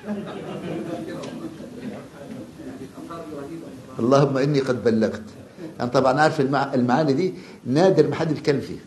اللهم إني قد بلغت. أنا طبعا عارف المعاني دي نادر ما حد بيتكلم فيها،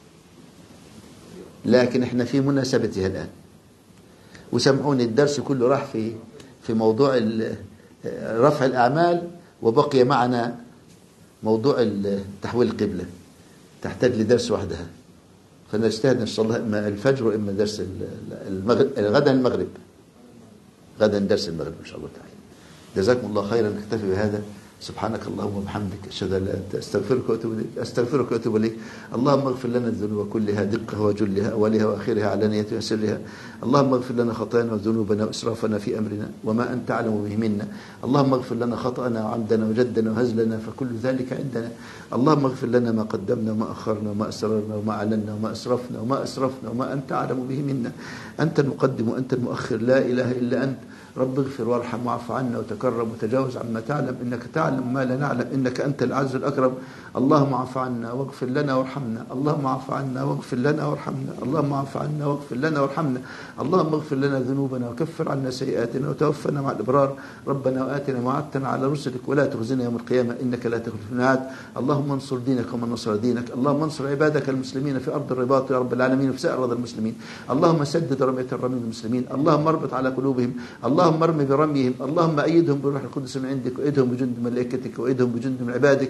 لكن احنا في مناسبتها الآن. وسمعوني الدرس كله راح في في موضوع رفع الأعمال، وبقي معنا موضوع تحويل القبلة، تحتاج لدرس وحدها، فنجتهد إن شاء الله إما الفجر وإما درس المغرب، غدا المغرب، غدا درس المغرب إن شاء الله تعالى. جزاكم الله خيرا. نكتفي بهذا. سبحانك اللهم وبحمدك أشهد أن لا إله إلا أنت أستغفرك وأتوب إليك أستغفرك وأتوب إليك. اللهم اغفر لنا الذنوب كلها دقها وجلها أولها وآخرها علانيتها وسرها. اللهم اغفر لنا خطايانا وذنوبنا وإسرافنا في أمرنا وما أنت أعلم به منا. اللهم اغفر لنا خطأنا وعمدنا وجدنا وهزلنا فكل ذلك عندنا. اللهم اغفر لنا ما قدمنا وما أخرنا وما أسررنا وما أعلنا وما أسرفنا وما أسرفنا وما أنت أعلم به منا. أنت المقدم وأنت المؤخر لا إله إلا أنت. رب اغفر وارحم واعف عنا وتكرم وتجاوز عما تعلم إنك تعلم ما لا نعلم إنك أنت الأعز الأكرم. اللهم اعف عنا واغفر لنا وارحمنا. اللهم اعف عنا واغفر لنا وارحمنا. اللهم اعف عنا واغفر لنا وارحمنا. اللهم اغفر لنا ذنوبنا وكفر عنا سيئاتنا وتوفنا مع الأبرار. ربنا وآتنا ما وعدتنا على رسلك ولا تخزنا يوم القيامة إنك لا تخلف الميعاد. اللهم انصر دينك ومن نصر دينك. اللهم انصر عبادك المسلمين في أرض الرباط يا رب العالمين وفي سائر أرض المسلمين. اللهم سدد رمية الرمي المسلمين. اللهم اربط على قلوبهم. اللهم ارمي برميهم. اللهم أيدهم بروح القدس من عندك وأيدهم بجند ملائكتك وأيدهم بجند من عبادك.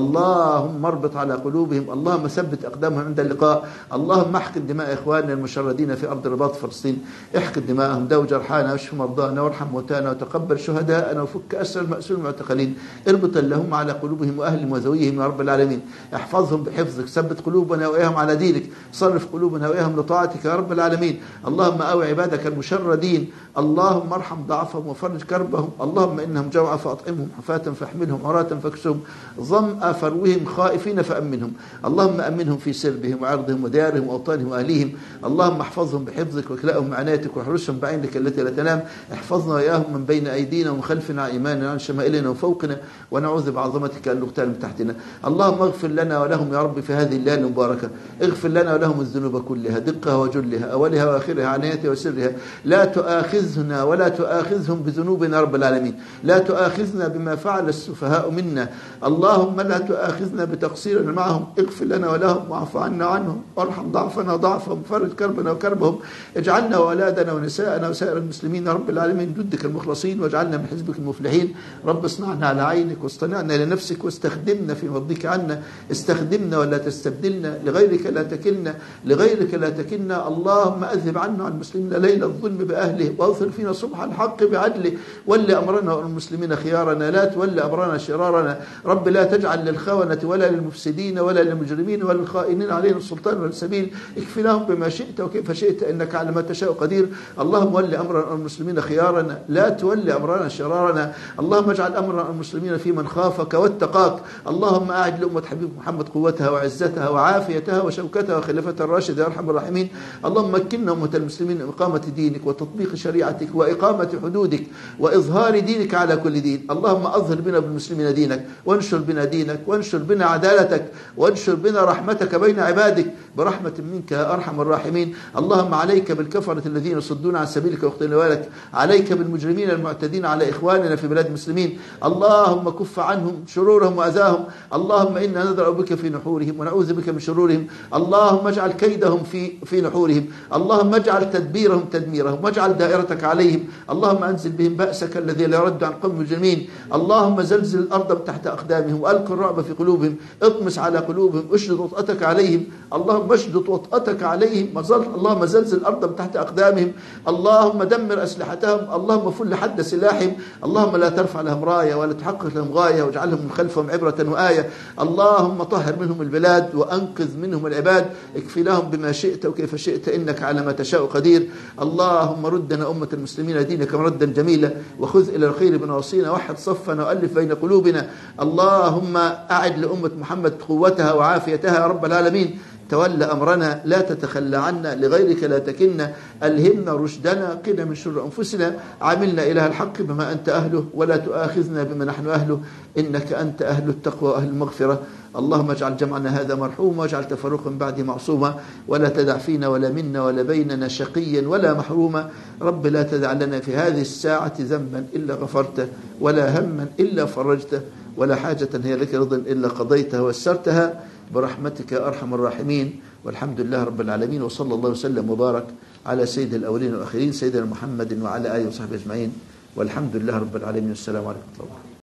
اللهم اربط على قلوبهم. اللهم ثبت أقدامهم عند اللقاء. اللهم احقن دماء إخواننا المشردين في أرض الرباط فلسطين. احقن دماءهم داو جرحانا واشف مرضانا وارحم موتانا وتقبل شهداءنا وفك أسر المأسور المعتقلين. اربط اللهم على قلوبهم وأهلهم وذويهم يا رب العالمين. احفظهم بحفظك. ثبت قلوبنا وإياهم على دينك. صرف قلوبنا وإياهم لطاعتك يا رب العالمين. اللهم أوي عبادك المشردين. اللهم ارحم ضعفهم وفرج كربهم. اللهم إنهم جوعى فأطعمهم حفاة فاحملهم عراة فاكسهم ظمأ فروهم خائفين فأمنهم. اللهم أمنهم في سربهم وعرضهم وديارهم وأوطانهم وأهليهم. اللهم احفظهم بحفظك وكلاءهم بعنايتك واحرسهم بعينك التي لا تنام. احفظنا وإياهم من بين أيدينا ومن خلفنا عن إيماننا وعن شمائلنا وفوقنا ونعوذ بعظمتك أن نغتال من تحتنا. اللهم اغفر لنا ولهم يا رب في هذه الليلة المباركة. اغفر لنا ولهم الذنوب كلها دقها وجلها أولها وآخرها عنايتها وسرها. لا تؤاخذنا ولا تؤاخذهم بذنوبنا يا رب العالمين. لا تؤاخذنا بما فعل السفهاء منا. اللهم لا تؤاخذنا بتقصيرنا معهم. اغفر لنا ولهم واعف عنا عنهم وارحم ضعفنا وضعفهم فرج كربنا وكربهم. اجعلنا وأولادنا ونساءنا وسائر المسلمين يا رب العالمين جدك المخلصين واجعلنا من حزبك المفلحين. رب اصنعنا على عينك واصطنعنا لنفسك واستخدمنا في مرضيك عنا. استخدمنا ولا تستبدلنا. لغيرك لا تكلنا لغيرك لا تكلنا. اللهم أذهب عنا عن المسلمين ليل الظلم بأهله واغفر فينا صبح الحق بعدله. ولي أمرنا والمسلمين خيارنا لا تولي أمرنا شرارنا. رب لا تجعل للخونة ولا للمفسدين ولا للمجرمين ولا للخائنين علينا السلطان ولا السبيل. اكفناهم بما شئت وكيف شئت إنك على ما تشاء قدير. اللهم ولي أمرنا والمسلمين خيارنا لا تولي أمرنا شرارنا. اللهم اجعل أمرنا المسلمين في من خافك واتقاك. اللهم أعد لأمة حبيب محمد قوتها وعزتها وعافيتها وشوكتها وخلافتها الراشدة يا أرحم الراحمين. اللهم مكننا أمة المسلمين إقامة دينك وتطبيق شريعتك وإقامة حدودك وإظهار دينك على كل دين. اللهم أظهر بنا بالمسلمين دينك وانشر بنا دينك وانشر بنا عدالتك وانشر بنا رحمتك بين عبادك برحمة منك يا أرحم الراحمين. اللهم عليك بالكفرة الذين يصدون عن سبيلك واختلوا والك. عليك بالمجرمين المعتدين على إخواننا في بلاد المسلمين. اللهم كف عنهم شرورهم وأذاهم. اللهم إنا ندرأ بك في نحورهم ونعوذ بك من شرورهم. اللهم اجعل كيدهم في في نحورهم. اللهم اجعل تدبيرهم تدميرهم واجعل دائرتك عليهم. اللهم أنزل بهم بأسك الذي لا يرد عن قوم المجرمين. اللهم زلزل الأرض تحت أقدامهم وألق الرعب في قلوبهم. اطمس على قلوبهم اشدد وطأتك عليهم. اللهم اشدد وطأتك عليهم. اللهم زلزل الأرض تحت أقدامهم. اللهم دمر أسلحتهم. اللهم فل حد سلاحهم. اللهم لا ترفع لهم راية ولا تحقق لهم غاية واجعلهم من خلفهم عبرة وآية. اللهم طهر منهم البلاد وأنقذ منهم العباد. اكفي لهم بما شئت وكيف شئت إنك على ما تشاء قدير. اللهم ردنا أمة المسلمين دينك مردا جميلا وخذ إلى الخير بنواصينا وحد صفنا وألف بين قلوبنا. اللهم أعد لأمة محمد قوتها وعافيتها يا رب العالمين. تولى أمرنا لا تتخلى عنا لغيرك لا تكلنا. ألهمنا رشدنا قنا من شر أنفسنا. عاملنا إله الحق بما أنت أهله ولا تؤاخذنا بما نحن أهله إنك أنت أهل التقوى وأهل المغفرة. اللهم اجعل جمعنا هذا مرحوما واجعل تفرقا بعد معصوما ولا تدع فينا ولا منا ولا بيننا شقيا ولا محروما. رب لا تدع لنا في هذه الساعة ذنبا إلا غفرته ولا هما إلا فرجته ولا حاجة هي لك رضا إلا قضيتها ويسرتها برحمتك يا أرحم الراحمين. والحمد لله رب العالمين وصلى الله وسلم وبارك على سيد الأولين والآخرين سيدنا محمد وعلى آله وصحبه أجمعين والحمد لله رب العالمين. والسلام عليكم ورحمة الله.